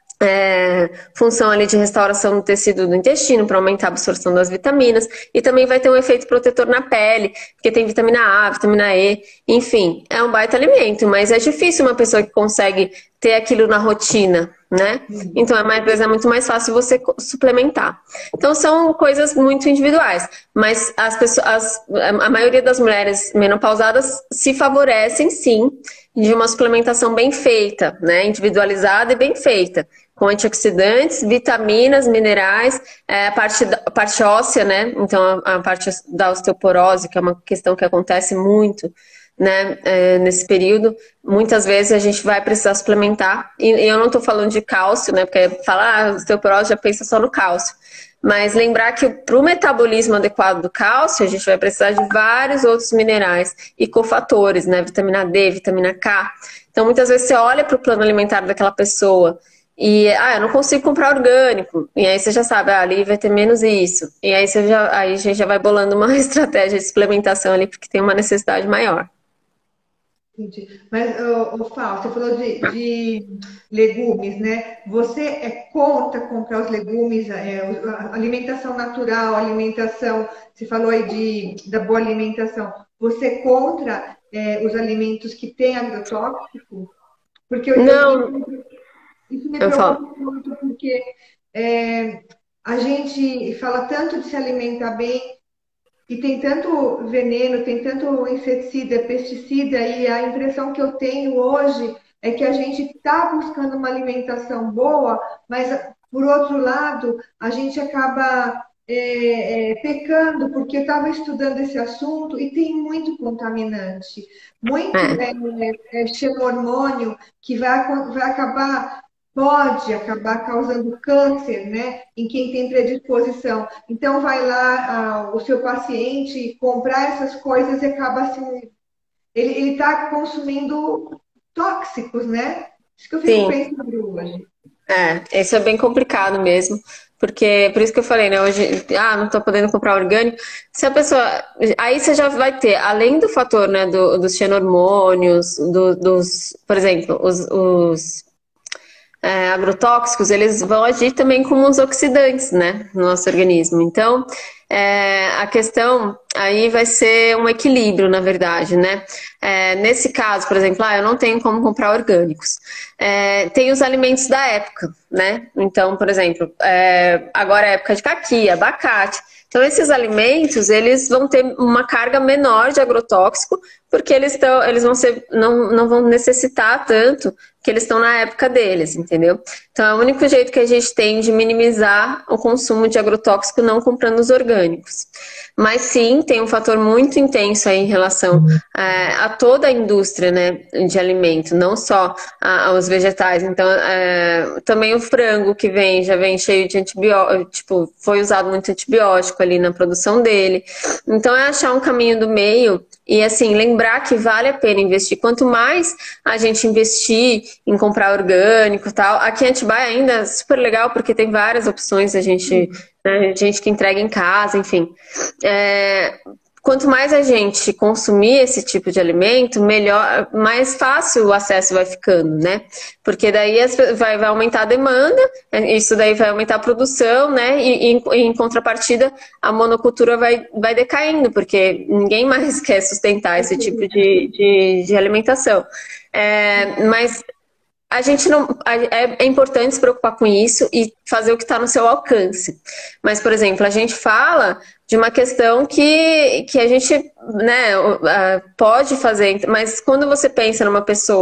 É, função ali de restauração do tecido do intestino para aumentar a absorção das vitaminas, e também vai ter um efeito protetor na pele, porque tem vitamina A, vitamina E, enfim, é um baita alimento, mas é difícil uma pessoa que consegue ter aquilo na rotina, né? Então é, mais, é muito mais fácil você suplementar. Então são coisas muito individuais, mas as pessoas, as, a maioria das mulheres menopausadas se favorecem sim de uma suplementação bem feita, né? Individualizada e bem feita, com antioxidantes, vitaminas, minerais, é, a, parte, a parte óssea, né? Então, a, a parte da osteoporose, que é uma questão que acontece muito, né? É, nesse período, muitas vezes a gente vai precisar suplementar. E, e eu não estou falando de cálcio, né? Porque falar ah, osteoporose já pensa só no cálcio. Mas lembrar que para o metabolismo adequado do cálcio, a gente vai precisar de vários outros minerais e cofatores, né? Vitamina D, vitamina K. Então, muitas vezes você olha para o plano alimentar daquela pessoa e, ah, eu não consigo comprar orgânico. E aí você já sabe, ah, ali vai ter menos isso. E aí, você já, aí a gente já vai bolando uma estratégia de suplementação ali, porque tem uma necessidade maior. Entendi. Mas, ô, ô, Fausto, você falou de, de legumes, né? Você é contra comprar os legumes, é, a alimentação natural, alimentação, você falou aí de, da boa alimentação. Você é contra é, os alimentos que têm agrotóxico? Porque eu, Não, eu, isso me eu preocupa falo. muito, porque é, a gente fala tanto de se alimentar bem, e tem tanto veneno, tem tanto inseticida, pesticida, e a impressão que eu tenho hoje é que a gente está buscando uma alimentação boa, mas, por outro lado, a gente acaba é, é, pecando, porque eu estava estudando esse assunto e tem muito contaminante, muito É. é, é, xenormônio que vai, vai acabar. Pode acabar causando câncer, né, em quem tem predisposição. Então, vai lá ah, o seu paciente comprar essas coisas e acaba assim, ele está consumindo tóxicos, né? Isso que eu fico Sim. pensando hoje. É, isso é bem complicado mesmo, porque por isso que eu falei, né, hoje, ah, não tô podendo comprar orgânico. Se a pessoa, aí você já vai ter, além do fator, né, do, dos xenormônios, do, dos, por exemplo, os, os é, agrotóxicos, eles vão agir também como os oxidantes, né, no nosso organismo. Então, é, a questão aí vai ser um equilíbrio, na verdade, né? É, nesse caso, por exemplo, ah, eu não tenho como comprar orgânicos. É, tem os alimentos da época, né? Então, por exemplo, é, agora é época de caqui, abacate. Então, esses alimentos, eles vão ter uma carga menor de agrotóxico, porque eles, tão, eles vão ser, não, não vão necessitar tanto, que eles estão na época deles, entendeu? Então, é o único jeito que a gente tem de minimizar o consumo de agrotóxico não comprando os orgânicos. Mas sim, tem um fator muito intenso aí em relação é, a toda a indústria, né, de alimento, não só a, aos vegetais. Então, é, também o frango que vem, já vem cheio de antibiótico, tipo, foi usado muito antibiótico ali na produção dele. Então, é achar um caminho do meio e, assim, lembrar que vale a pena investir. Quanto mais a gente investir em comprar orgânico e tal, aqui em Atibaia ainda é super legal, porque tem várias opções, a gente, né, gente que entrega em casa, enfim. É, quanto mais a gente consumir esse tipo de alimento, melhor, mais fácil o acesso vai ficando, né? Porque daí vai, vai aumentar a demanda, isso daí vai aumentar a produção, né? E, e em contrapartida, a monocultura vai, vai decaindo, porque ninguém mais quer sustentar esse tipo de, de, de alimentação. É, mas a gente não, é, é importante se preocupar com isso e fazer o que está no seu alcance. Mas, por exemplo, a gente fala de uma questão que, que a gente, né, pode fazer, mas quando você pensa numa pessoa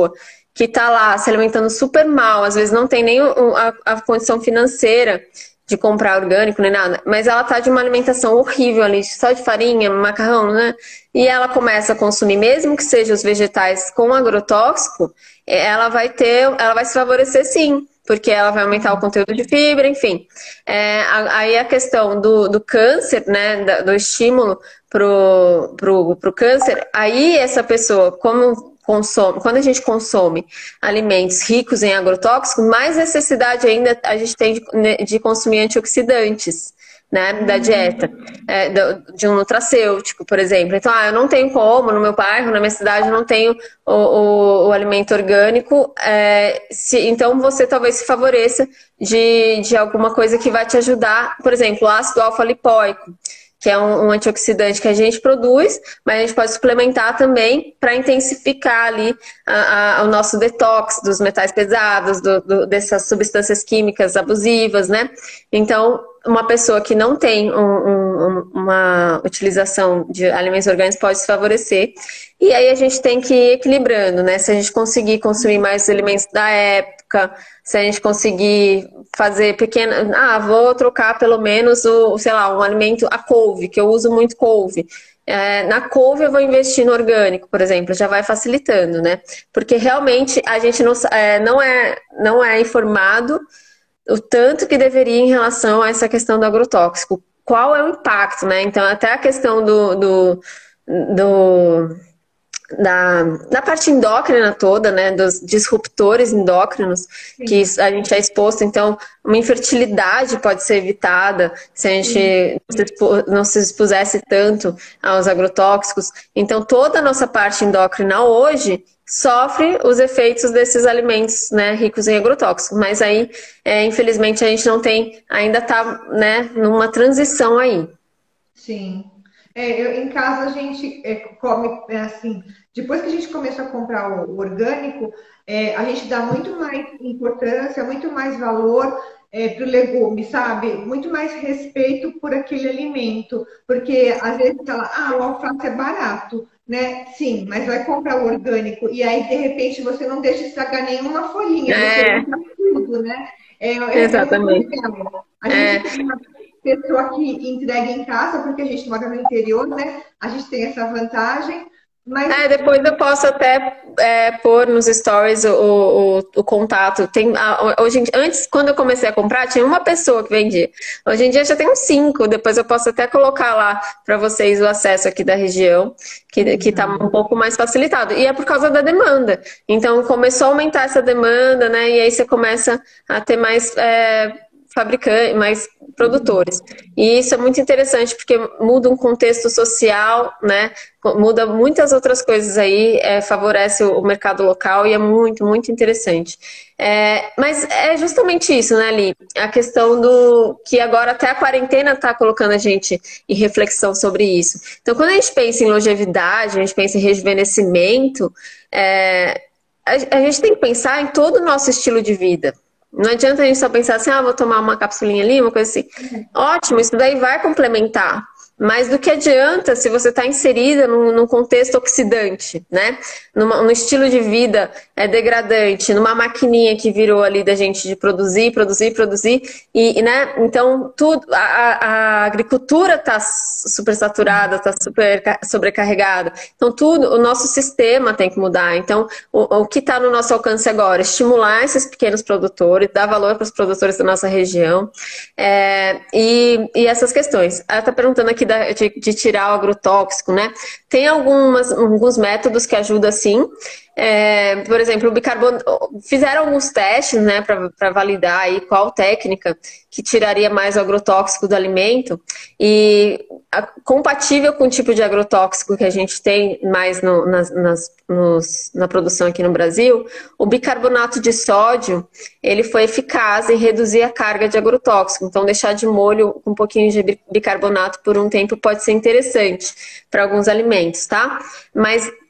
que está lá se alimentando super mal, às vezes não tem nem o- a, a condição financeira de comprar orgânico nem nada, mas ela tá de uma alimentação horrível ali, só de farinha, macarrão, né? E ela começa a consumir, mesmo que sejam os vegetais com agrotóxico, ela vai ter, ela vai se favorecer sim, porque ela vai aumentar o conteúdo de fibra, enfim. É, a- aí a questão do, do câncer, né, da- do estímulo pro, pro, pro câncer, aí essa pessoa, como consome, quando a gente consome alimentos ricos em agrotóxicos, mais necessidade ainda a gente tem de, de consumir antioxidantes, né, da dieta, é, do- de um nutracêutico, por exemplo. Então, ah, eu não tenho como, no meu bairro, na minha cidade, eu não tenho o, o- o alimento orgânico, é, se- então você talvez se favoreça de, de alguma coisa que vai te ajudar, por exemplo, o ácido alfa-lipoico, que é um, um antioxidante que a gente produz, mas a gente pode suplementar também para intensificar ali a- a- o nosso detox dos metais pesados, do- do- dessas substâncias químicas abusivas, né? Então, uma pessoa que não tem um- um- um- uma utilização de alimentos orgânicos pode se favorecer. E aí a gente tem que ir equilibrando, né? Se a gente conseguir consumir mais alimentos da época, se a gente conseguir fazer pequena. Ah, vou trocar pelo menos o, sei lá, um alimento, a couve, que eu uso muito couve. É, na couve eu vou investir no orgânico, por exemplo, já vai facilitando, né? Porque realmente a gente não, é, não, é, não é informado o tanto que deveria em relação a essa questão do agrotóxico. Qual é o impacto, né? Então, até a questão do, do, do da, da parte endócrina toda, né, dos disruptores endócrinos que Sim, a gente é exposto, então uma infertilidade pode ser evitada se a sim. gente não se expu- não se expusesse tanto aos agrotóxicos. Então toda a nossa parte endócrina hoje sofre os efeitos desses alimentos, né, ricos em agrotóxicos, mas aí, é, infelizmente, a gente não tem, ainda está, né, numa transição aí. Sim. É, eu, em casa a gente é, come é, assim, depois que a gente começou a comprar o, o orgânico, é, a gente dá muito mais importância, muito mais valor para o legume, sabe? Muito mais respeito por aquele alimento, porque às vezes fala, ah, o alface é barato, né? Sim, mas vai comprar o orgânico e aí de repente você não deixa estragar nenhuma folhinha, você É, usa tudo, né? É, é, é muito exatamente. legal. A gente É, tem pessoa que entrega em casa, porque a gente mora no interior, né? A gente tem essa vantagem, mas É, depois eu posso até é, pôr nos stories o, o, o contato. Tem, a- hoje, em- antes, quando eu comecei a comprar, tinha uma pessoa que vendia. Hoje em dia já tem uns cinco. Depois eu posso até colocar lá para vocês o acesso aqui da região, que, que tá um pouco mais facilitado. E é por causa da demanda. Então começou a aumentar essa demanda, né? E aí você começa a ter mais. É, fabricantes, mais produtores. E isso é muito interessante porque muda um contexto social, né? Muda muitas outras coisas aí, é, favorece o mercado local e é muito, muito interessante. É, mas é justamente isso, né, Li? A questão do que agora até a quarentena está colocando a gente em reflexão sobre isso. Então, quando a gente pensa em longevidade, a gente pensa em rejuvenescimento, é, a, a gente tem que pensar em todo o nosso estilo de vida. Não adianta a gente só pensar assim, ah, vou tomar uma capsulinha ali, uma coisa assim. Ótimo, isso daí vai complementar. Mas do que adianta se você está inserida num, num contexto oxidante, né? Numa, num estilo de vida é, degradante, numa maquininha que virou ali da gente de produzir, produzir, produzir. E, e, né? Então, tudo, a, a a agricultura está super saturada, está super sobrecarregada. Então, tudo, o nosso sistema tem que mudar. Então, o, o que está no nosso alcance agora? Estimular esses pequenos produtores, dar valor para os produtores da nossa região. É, e, e essas questões. Ela está perguntando aqui da, de, de tirar o agrotóxico, né? Tem algumas, alguns métodos que ajudam sim. É, por exemplo, o bicarbonato. Fizeram alguns testes, né, para validar aí qual técnica que tiraria mais o agrotóxico do alimento e a, compatível com o tipo de agrotóxico que a gente tem mais no, nas, nas, nos, na produção aqui no Brasil, o bicarbonato de sódio ele foi eficaz em reduzir a carga de agrotóxico. Então, deixar de molho com um pouquinho de bicarbonato por um tempo pode ser interessante para alguns alimentos, tá? Mas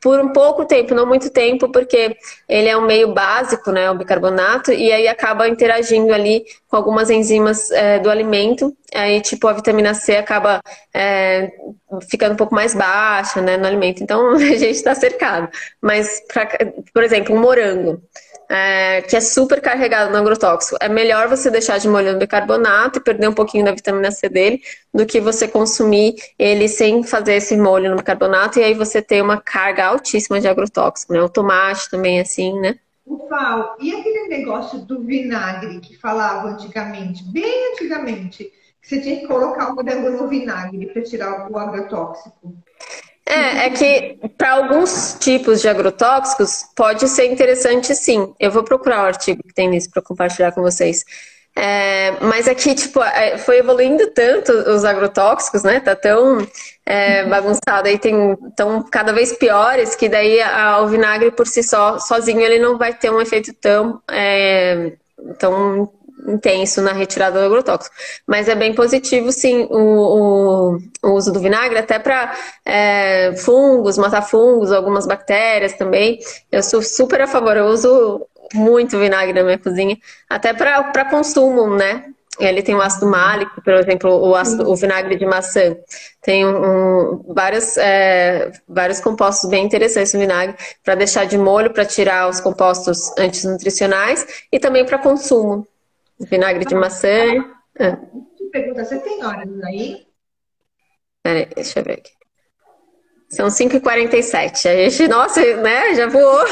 por um pouco tempo, não muito tempo, porque ele é um meio básico, né, o bicarbonato, e aí acaba interagindo ali com algumas enzimas é, do alimento, aí tipo a vitamina C acaba é, ficando um pouco mais baixa, né, no alimento, então a gente está cercado. Mas, pra, por exemplo, um morango, É, que é super carregado no agrotóxico. É melhor você deixar de molho no bicarbonato e perder um pouquinho da vitamina C dele do que você consumir ele sem fazer esse molho no bicarbonato e aí você ter uma carga altíssima de agrotóxico, né? O tomate também, assim, né? O Val, e aquele negócio do vinagre que falava antigamente, bem antigamente, que você tinha que colocar o morango no vinagre para tirar o agrotóxico? É, é que para alguns tipos de agrotóxicos pode ser interessante sim. Eu vou procurar o artigo que tem nisso para compartilhar com vocês. É, mas aqui, tipo, é, foi evoluindo tanto os agrotóxicos, né? Tá tão é, bagunçado aí, tem tão cada vez piores que daí a, o vinagre por si só, sozinho, ele não vai ter um efeito tão, é, tão intenso na retirada do agrotóxico. Mas é bem positivo, sim, o, o, o uso do vinagre, até para é, fungos, matar fungos, algumas bactérias também. Eu sou super a favor, eu uso muito vinagre na minha cozinha, até para consumo, né? Ele tem o ácido málico, por exemplo, o, ácido, o vinagre de maçã. Tem um, um, vários, é, vários compostos bem interessantes no vinagre, para deixar de molho, para tirar os compostos antinutricionais e também para consumo. Vinagre de maçã. Ah. Pergunta, você tem horas aí? Peraí, deixa eu ver aqui. São cinco e quarenta e sete. A gente, nossa, né? Já voou.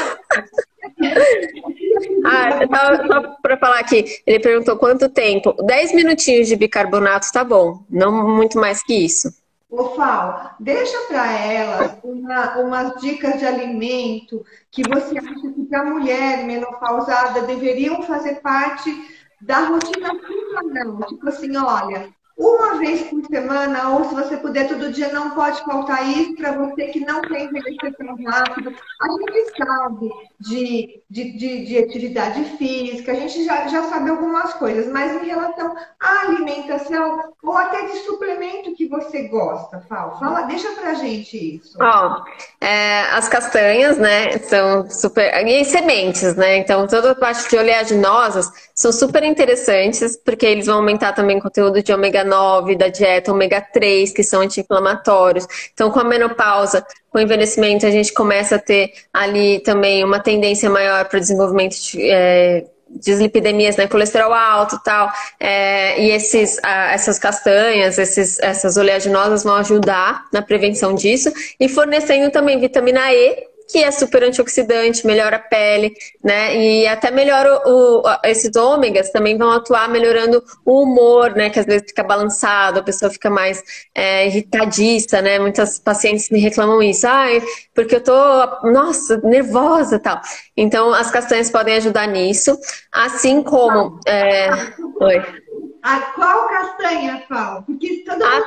Ah, só, só para falar aqui, ele perguntou quanto tempo. dez minutinhos de bicarbonato tá bom, não muito mais que isso. Ô, Fal, deixa para elas uma, umas dicas de alimento que você acha que para a mulher menopausada deveriam fazer parte da rotina semanal. Tipo assim, olha, uma vez por semana, ou se você puder todo dia, não pode faltar isso para você que não quer envelhecer tão rápido. A gente sabe de, de, de, de atividade física, a gente já, já sabe algumas coisas, mas em relação à alimentação, ou até de suplemento que você gosta, Fal, fala, deixa pra gente isso. Ó, é, as castanhas, né, são super... E sementes, né, então toda a parte de oleaginosas são super interessantes, porque eles vão aumentar também o conteúdo de ômega nove, da dieta ômega três, que são anti-inflamatórios. Então, com a menopausa, com o envelhecimento, a gente começa a ter ali também uma tendência maior para o desenvolvimento de... É, dislipidemias, né, colesterol alto e tal, é, e esses, a, essas castanhas, esses, essas oleaginosas vão ajudar na prevenção disso e fornecendo também vitamina E, que é super antioxidante, melhora a pele, né, e até melhora o, o, esses ômegas também vão atuar melhorando o humor, né, que às vezes fica balançado, a pessoa fica mais é, irritadiça, né, muitas pacientes me reclamam isso, ai, porque eu tô, nossa, nervosa e tal. Então, as castanhas podem ajudar nisso, assim como... É... Oi. A qual castanha, Fal? Porque todo mundo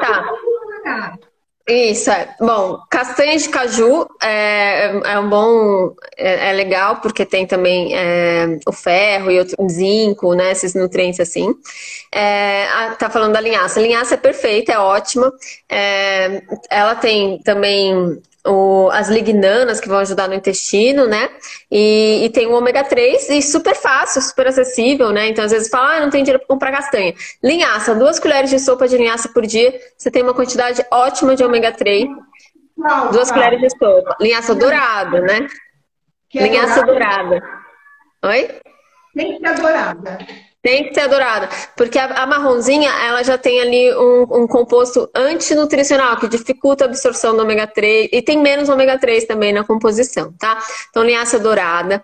ah, tá. Isso, é. Bom, castanha de caju é, é um bom, é, é legal, porque tem também é, o ferro e o zinco, né, esses nutrientes assim. É, tá falando da linhaça. A linhaça é perfeita, é ótima. É, ela tem também o, as lignanas que vão ajudar no intestino, né? E, e tem o ômega três e super fácil, super acessível, né? Então às vezes fala, ah, não tem dinheiro para comprar castanha. Linhaça, duas colheres de sopa de linhaça por dia, você tem uma quantidade ótima de ômega três. Não, duas não. colheres de sopa. Linhaça dourada, né? Que é linhaça dourada. dourada. Oi? Tem que ser dourada. Tem que ser dourada, porque a, a marronzinha, ela já tem ali um, um composto antinutricional, que dificulta a absorção do ômega três, e tem menos ômega três também na composição, tá? Então, linhaça dourada,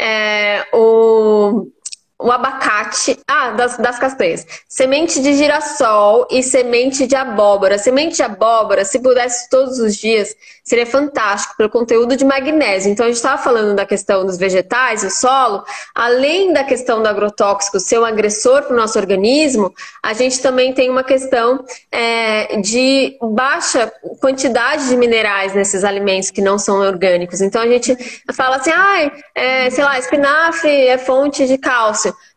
é, o... O abacate, ah, das, das castanhas, semente de girassol e semente de abóbora. Semente de abóbora, se pudesse todos os dias, seria fantástico pelo conteúdo de magnésio. Então a gente estava falando da questão dos vegetais, o solo, além da questão do agrotóxico ser um agressor para o nosso organismo, a gente também tem uma questão é, de baixa quantidade de minerais nesses alimentos que não são orgânicos. Então a gente fala assim, ah, é, sei lá, espinafre é fonte de cálcio.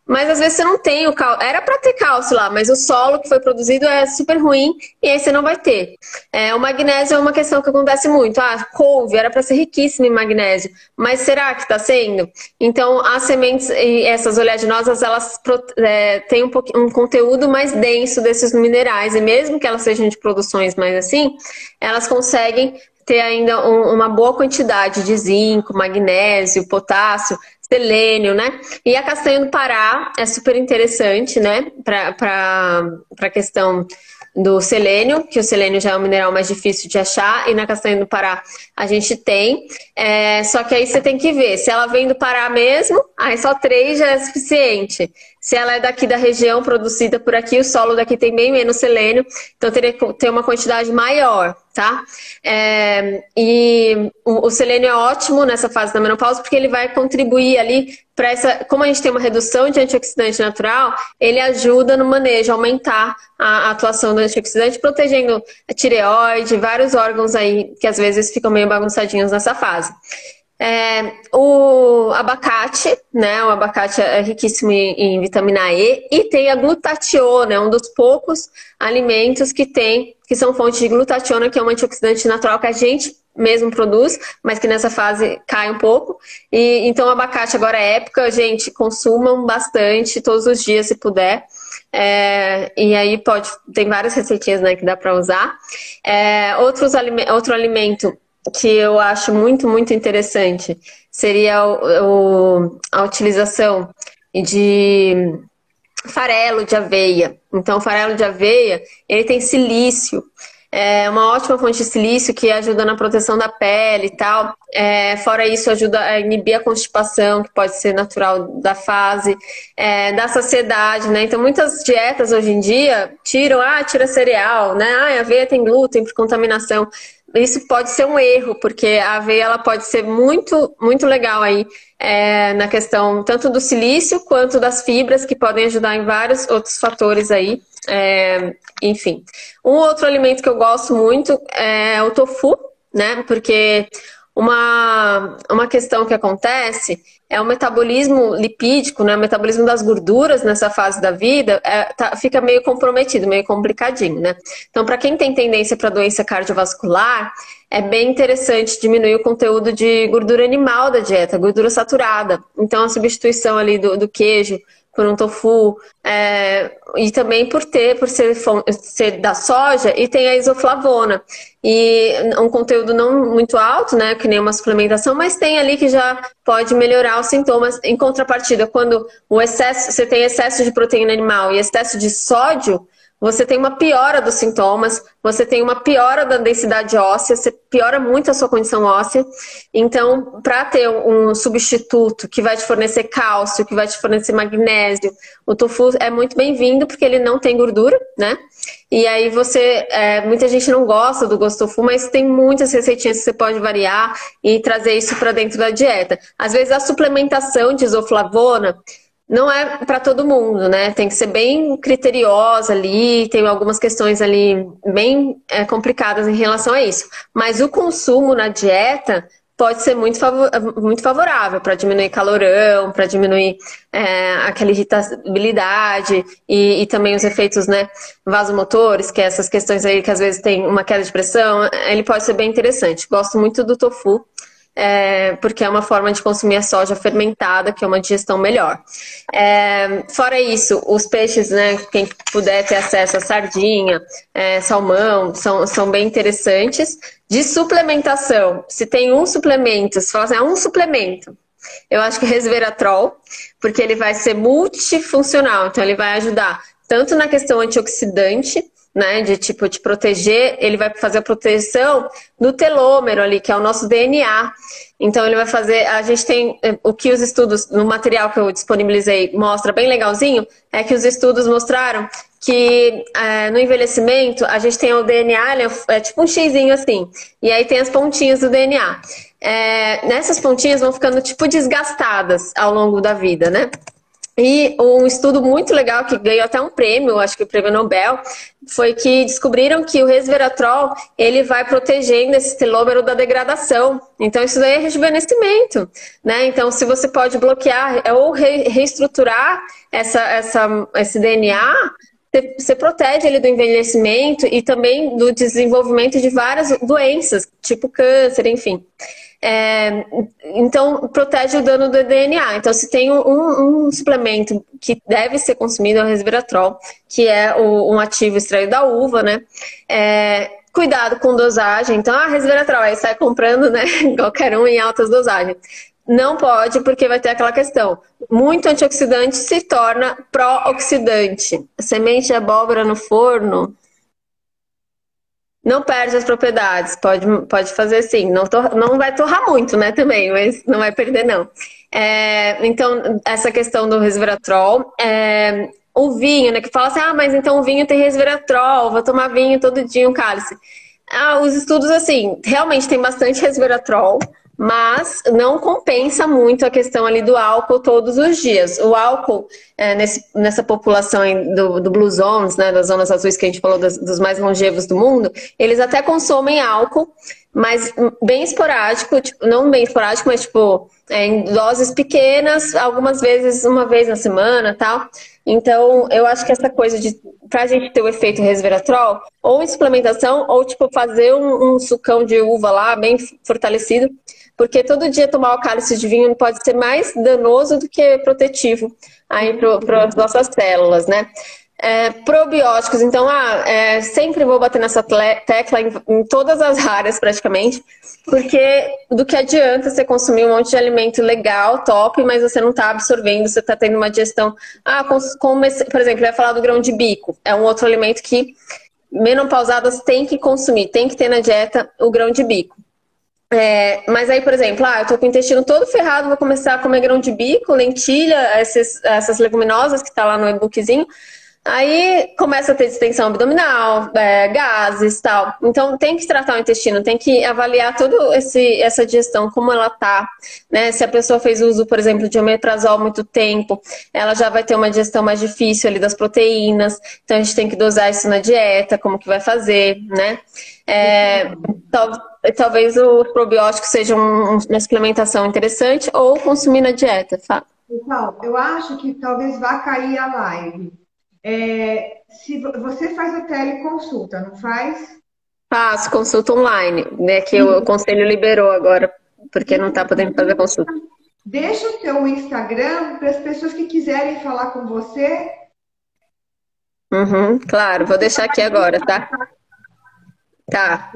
mas às vezes você não tem o cálcio. Era para ter cálcio lá, mas o solo que foi produzido é super ruim e aí você não vai ter. É, o magnésio é uma questão que acontece muito. Ah, couve era para ser riquíssimo em magnésio, mas será que está sendo? Então, as sementes e essas oleaginosas, elas é, têm um, um conteúdo mais denso desses minerais, e mesmo que elas sejam de produções mais assim, elas conseguem ter ainda um, uma boa quantidade de zinco, magnésio, potássio, selênio, né? E a castanha do Pará é super interessante, né? Para a questão do selênio, que o selênio já é um mineral mais difícil de achar, e na castanha do Pará a gente tem. É, só que aí você tem que ver, se ela vem do Pará mesmo, aí só três já é suficiente. Se ela é daqui da região, produzida por aqui, o solo daqui tem bem menos selênio, então teria que ter uma quantidade maior, tá? É, e o, o selênio é ótimo nessa fase da menopausa, porque ele vai contribuir ali para essa... Como a gente tem uma redução de antioxidante natural, ele ajuda no manejo, aumentar a, a atuação do antioxidante, protegendo a tireoide, vários órgãos aí que às vezes ficam meio bagunçadinhos nessa fase. É, o abacate, né? O abacate é riquíssimo em, em vitamina E e tem a glutationa, é um dos poucos alimentos que tem, que são fontes de glutationa, que é um antioxidante natural que a gente mesmo produz, mas que nessa fase cai um pouco. E então o abacate agora é época, gente, consumam bastante, todos os dias se puder. É, e aí pode, tem várias receitinhas, né, que dá para usar. É, outros alime, outro alimento que eu acho muito, muito interessante seria o, o, a utilização de farelo de aveia. Então, o farelo de aveia, ele tem silício. É uma ótima fonte de silício que ajuda na proteção da pele e tal. É, fora isso, ajuda a inibir a constipação, que pode ser natural da fase, é, da saciedade, né? Então, muitas dietas hoje em dia tiram, ah, tira cereal, né? Ah, a aveia tem glúten por contaminação. Isso pode ser um erro, porque a aveia ela pode ser muito, muito legal aí é, na questão tanto do silício quanto das fibras, que podem ajudar em vários outros fatores aí. É, enfim. Um outro alimento que eu gosto muito é o tofu, né? Porque uma, uma questão que acontece é o metabolismo lipídico, né? O metabolismo das gorduras nessa fase da vida é, tá, fica meio comprometido, meio complicadinho, né? Então, para quem tem tendência para doença cardiovascular, é bem interessante diminuir o conteúdo de gordura animal da dieta, gordura saturada. Então, a substituição ali do, do queijo por um tofu, é, e também por ter, por ser, ser da soja, e tem a isoflavona. E um conteúdo não muito alto, né, que nem uma suplementação, mas tem ali que já pode melhorar os sintomas. Em contrapartida, quando o excesso, você tem excesso de proteína animal e excesso de sódio, você tem uma piora dos sintomas, você tem uma piora da densidade óssea, você piora muito a sua condição óssea. Então, para ter um substituto que vai te fornecer cálcio, que vai te fornecer magnésio, o tofu é muito bem-vindo porque ele não tem gordura, né? E aí você, é, muita gente não gosta do gosto do tofu, mas tem muitas receitinhas que você pode variar e trazer isso para dentro da dieta. Às vezes a suplementação de isoflavona não é para todo mundo, né? Tem que ser bem criteriosa ali, tem algumas questões ali bem é, complicadas em relação a isso. Mas o consumo na dieta pode ser muito, favor muito favorável para diminuir calorão, para diminuir é, aquela irritabilidade e, e também os efeitos, né, vasomotores, que é essas questões aí que às vezes tem uma queda de pressão, ele pode ser bem interessante. Gosto muito do tofu. É, porque é uma forma de consumir a soja fermentada, que é uma digestão melhor. É, fora isso, os peixes, né, quem puder ter acesso a sardinha, é, salmão, são, são bem interessantes. De suplementação, se tem um suplemento, se fala assim, é um suplemento, eu acho que o resveratrol, porque ele vai ser multifuncional, então ele vai ajudar tanto na questão antioxidante, né, de tipo de proteger, ele vai fazer a proteção do telômero ali, que é o nosso D N A. Então ele vai fazer, a gente tem, o que os estudos, no material que eu disponibilizei, mostra bem legalzinho, é que os estudos mostraram que é, no envelhecimento a gente tem o D N A, ele é, é tipo um xizinho assim, e aí tem as pontinhas do D N A. É, nessas pontinhas vão ficando tipo desgastadas ao longo da vida, né? E um estudo muito legal que ganhou até um prêmio, acho que o prêmio Nobel, foi que descobriram que o resveratrol, ele vai protegendo esse telômero da degradação. Então isso daí é rejuvenescimento, né? Então se você pode bloquear ou re reestruturar essa, essa, esse D N A, você protege ele do envelhecimento e também do desenvolvimento de várias doenças, tipo câncer, enfim. É, então, protege o dano do D N A. Então, se tem um, um suplemento que deve ser consumido, é o resveratrol, que é o, um ativo extraído da uva, né? É, cuidado com dosagem. Então, ah, resveratrol, aí sai comprando, né? Qualquer um em altas dosagens. Não pode, porque vai ter aquela questão. Muito antioxidante se torna pró-oxidante. Semente de abóbora no forno não perde as propriedades. Pode, pode fazer sim. Não, tor não vai torrar muito, né, também, mas não vai perder, não. É, então, essa questão do resveratrol. É, o vinho, né, que fala assim, ah, mas então o vinho tem resveratrol, vou tomar vinho todo dia, um cálice. Ah, os estudos, assim, realmente tem bastante resveratrol, mas não compensa muito a questão ali do álcool todos os dias. O álcool, é, nesse, nessa população do, do Blue Zones, né, das zonas azuis que a gente falou, das, dos mais longevos do mundo, eles até consomem álcool, mas bem esporádico, tipo, não bem esporádico, mas tipo, é, em doses pequenas, algumas vezes, uma vez na semana e tal. Então, eu acho que essa coisa de, pra gente ter o efeito resveratrol, ou em suplementação, ou tipo, fazer um, um sucão de uva lá, bem fortalecido, porque todo dia tomar o cálice de vinho pode ser mais danoso do que protetivo aí para as nossas células, né? É, probióticos, então, ah, é, sempre vou bater nessa tecla em, em todas as áreas praticamente, porque do que adianta você consumir um monte de alimento legal, top, mas você não está absorvendo, você está tendo uma digestão. Ah, com, com, por exemplo, vai falar do grão de bico, é um outro alimento que menopausadas têm que consumir, tem que ter na dieta o grão de bico. É, mas aí, por exemplo, ah, eu tô com o intestino todo ferrado, vou começar a comer grão de bico, lentilha, esses, essas leguminosas que tá lá no e-bookzinho. Aí começa a ter distensão abdominal, é, gases e tal. Então tem que tratar o intestino, tem que avaliar toda essa digestão, como ela tá, né? Se a pessoa fez uso, por exemplo, de omeprazol há muito tempo, ela já vai ter uma digestão mais difícil ali das proteínas. Então a gente tem que dosar isso na dieta, como que vai fazer, né? É, tal, talvez os probióticos sejam uma suplementação interessante ou consumir na dieta. Fala. Então, eu acho que talvez vá cair a live. É, se você faz a teleconsulta, não faz? Faço consulta online, né? Que o conselho liberou agora, porque não está podendo fazer consulta. Deixa o teu Instagram para as pessoas que quiserem falar com você. Uhum, claro, vou deixar aqui agora, tá? Tá.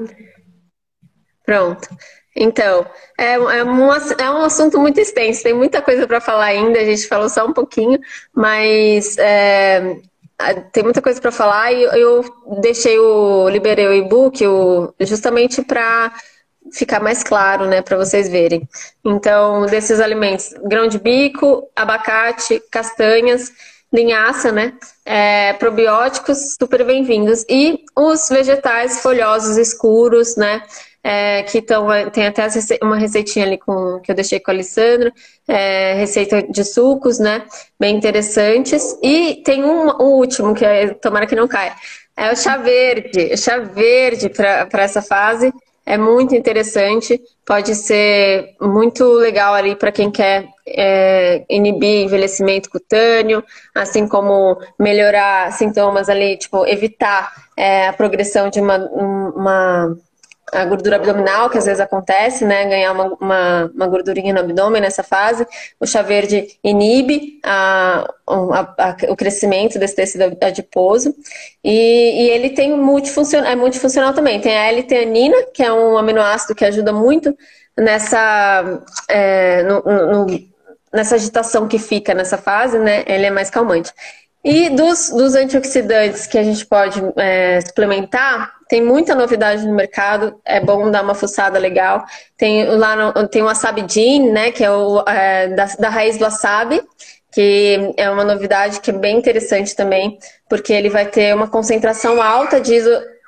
Pronto. Então, é, é, um, é um assunto muito extenso, tem muita coisa para falar ainda, a gente falou só um pouquinho, mas é, tem muita coisa para falar e eu deixei o, liberei o e-book justamente para ficar mais claro, né, para vocês verem. Então, desses alimentos, grão de bico, abacate, castanhas, linhaça, né, é, probióticos super bem-vindos. E os vegetais folhosos escuros, né, É, que tão, tem até uma receitinha ali com, que eu deixei com a Alessandra, é, receita de sucos, né? Bem interessantes. E tem um, um último, que é, tomara que não caia, é o chá verde. O chá verde para essa fase é muito interessante, pode ser muito legal ali para quem quer é, inibir envelhecimento cutâneo, assim como melhorar sintomas ali, tipo, evitar é, a progressão de uma... uma a gordura abdominal, que às vezes acontece, né? Ganhar uma, uma, uma gordurinha no abdômen nessa fase. O chá verde inibe a, a, a, o crescimento desse tecido adiposo. E, e ele tem multifuncional, é multifuncional também. Tem a L-teanina, que é um aminoácido que ajuda muito nessa, é, no, no, nessa agitação que fica nessa fase, né? Ele é mais calmante. E dos, dos antioxidantes que a gente pode é, suplementar, tem muita novidade no mercado, é bom dar uma fuçada legal. Tem lá no, tem o Wasabi Gin, né, que é, o, é da, da raiz do wasabi, que é uma novidade que é bem interessante também, porque ele vai ter uma concentração alta de iso,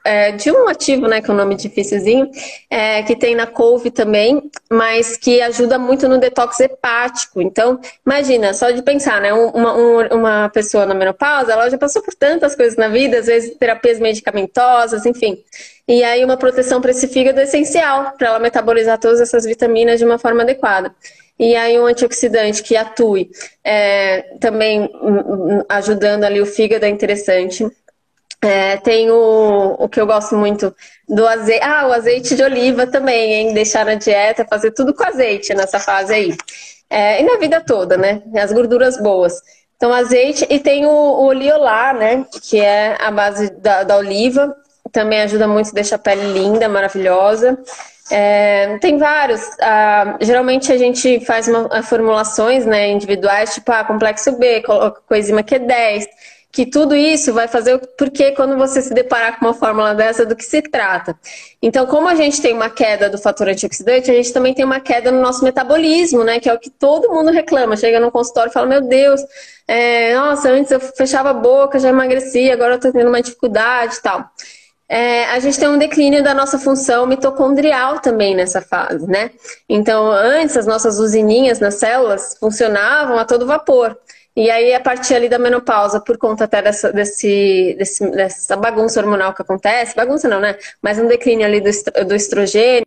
é, de um ativo, né, que é um nome difícilzinho, é, que tem na couve também, mas que ajuda muito no detox hepático. Então, imagina, só de pensar, né, uma, uma pessoa na menopausa, ela já passou por tantas coisas na vida, às vezes terapias medicamentosas, enfim. E aí uma proteção para esse fígado é essencial, para ela metabolizar todas essas vitaminas de uma forma adequada. E aí um antioxidante que atue é, também ajudando ali o fígado é interessante. É, tem o, o que eu gosto muito do azeite. Ah, o azeite de oliva também, hein? Deixar na dieta, fazer tudo com azeite nessa fase aí. É, e na vida toda, né? As gorduras boas. Então, azeite. E tem o, o oliolá, né? Que é a base da, da oliva. Também ajuda muito, deixa a pele linda, maravilhosa. É, tem vários. Ah, geralmente a gente faz uma, formulações, né, individuais, tipo ah, complexo B, coenzima Q dez. Que tudo isso vai fazer, porque quando você se deparar com uma fórmula dessa, do que se trata. Então, como a gente tem uma queda do fator antioxidante, a gente também tem uma queda no nosso metabolismo, né? Que é o que todo mundo reclama. Chega no consultório e fala, meu Deus, é, nossa, antes eu fechava a boca, já emagrecia, agora eu tô tendo uma dificuldade e tal. É, a gente tem um declínio da nossa função mitocondrial também nessa fase, né? Então, antes, as nossas usininhas nas células funcionavam a todo vapor. E aí, a partir ali da menopausa, por conta até dessa, desse, desse, dessa bagunça hormonal que acontece, bagunça não, né? Mas um declínio ali do, do estrogênio,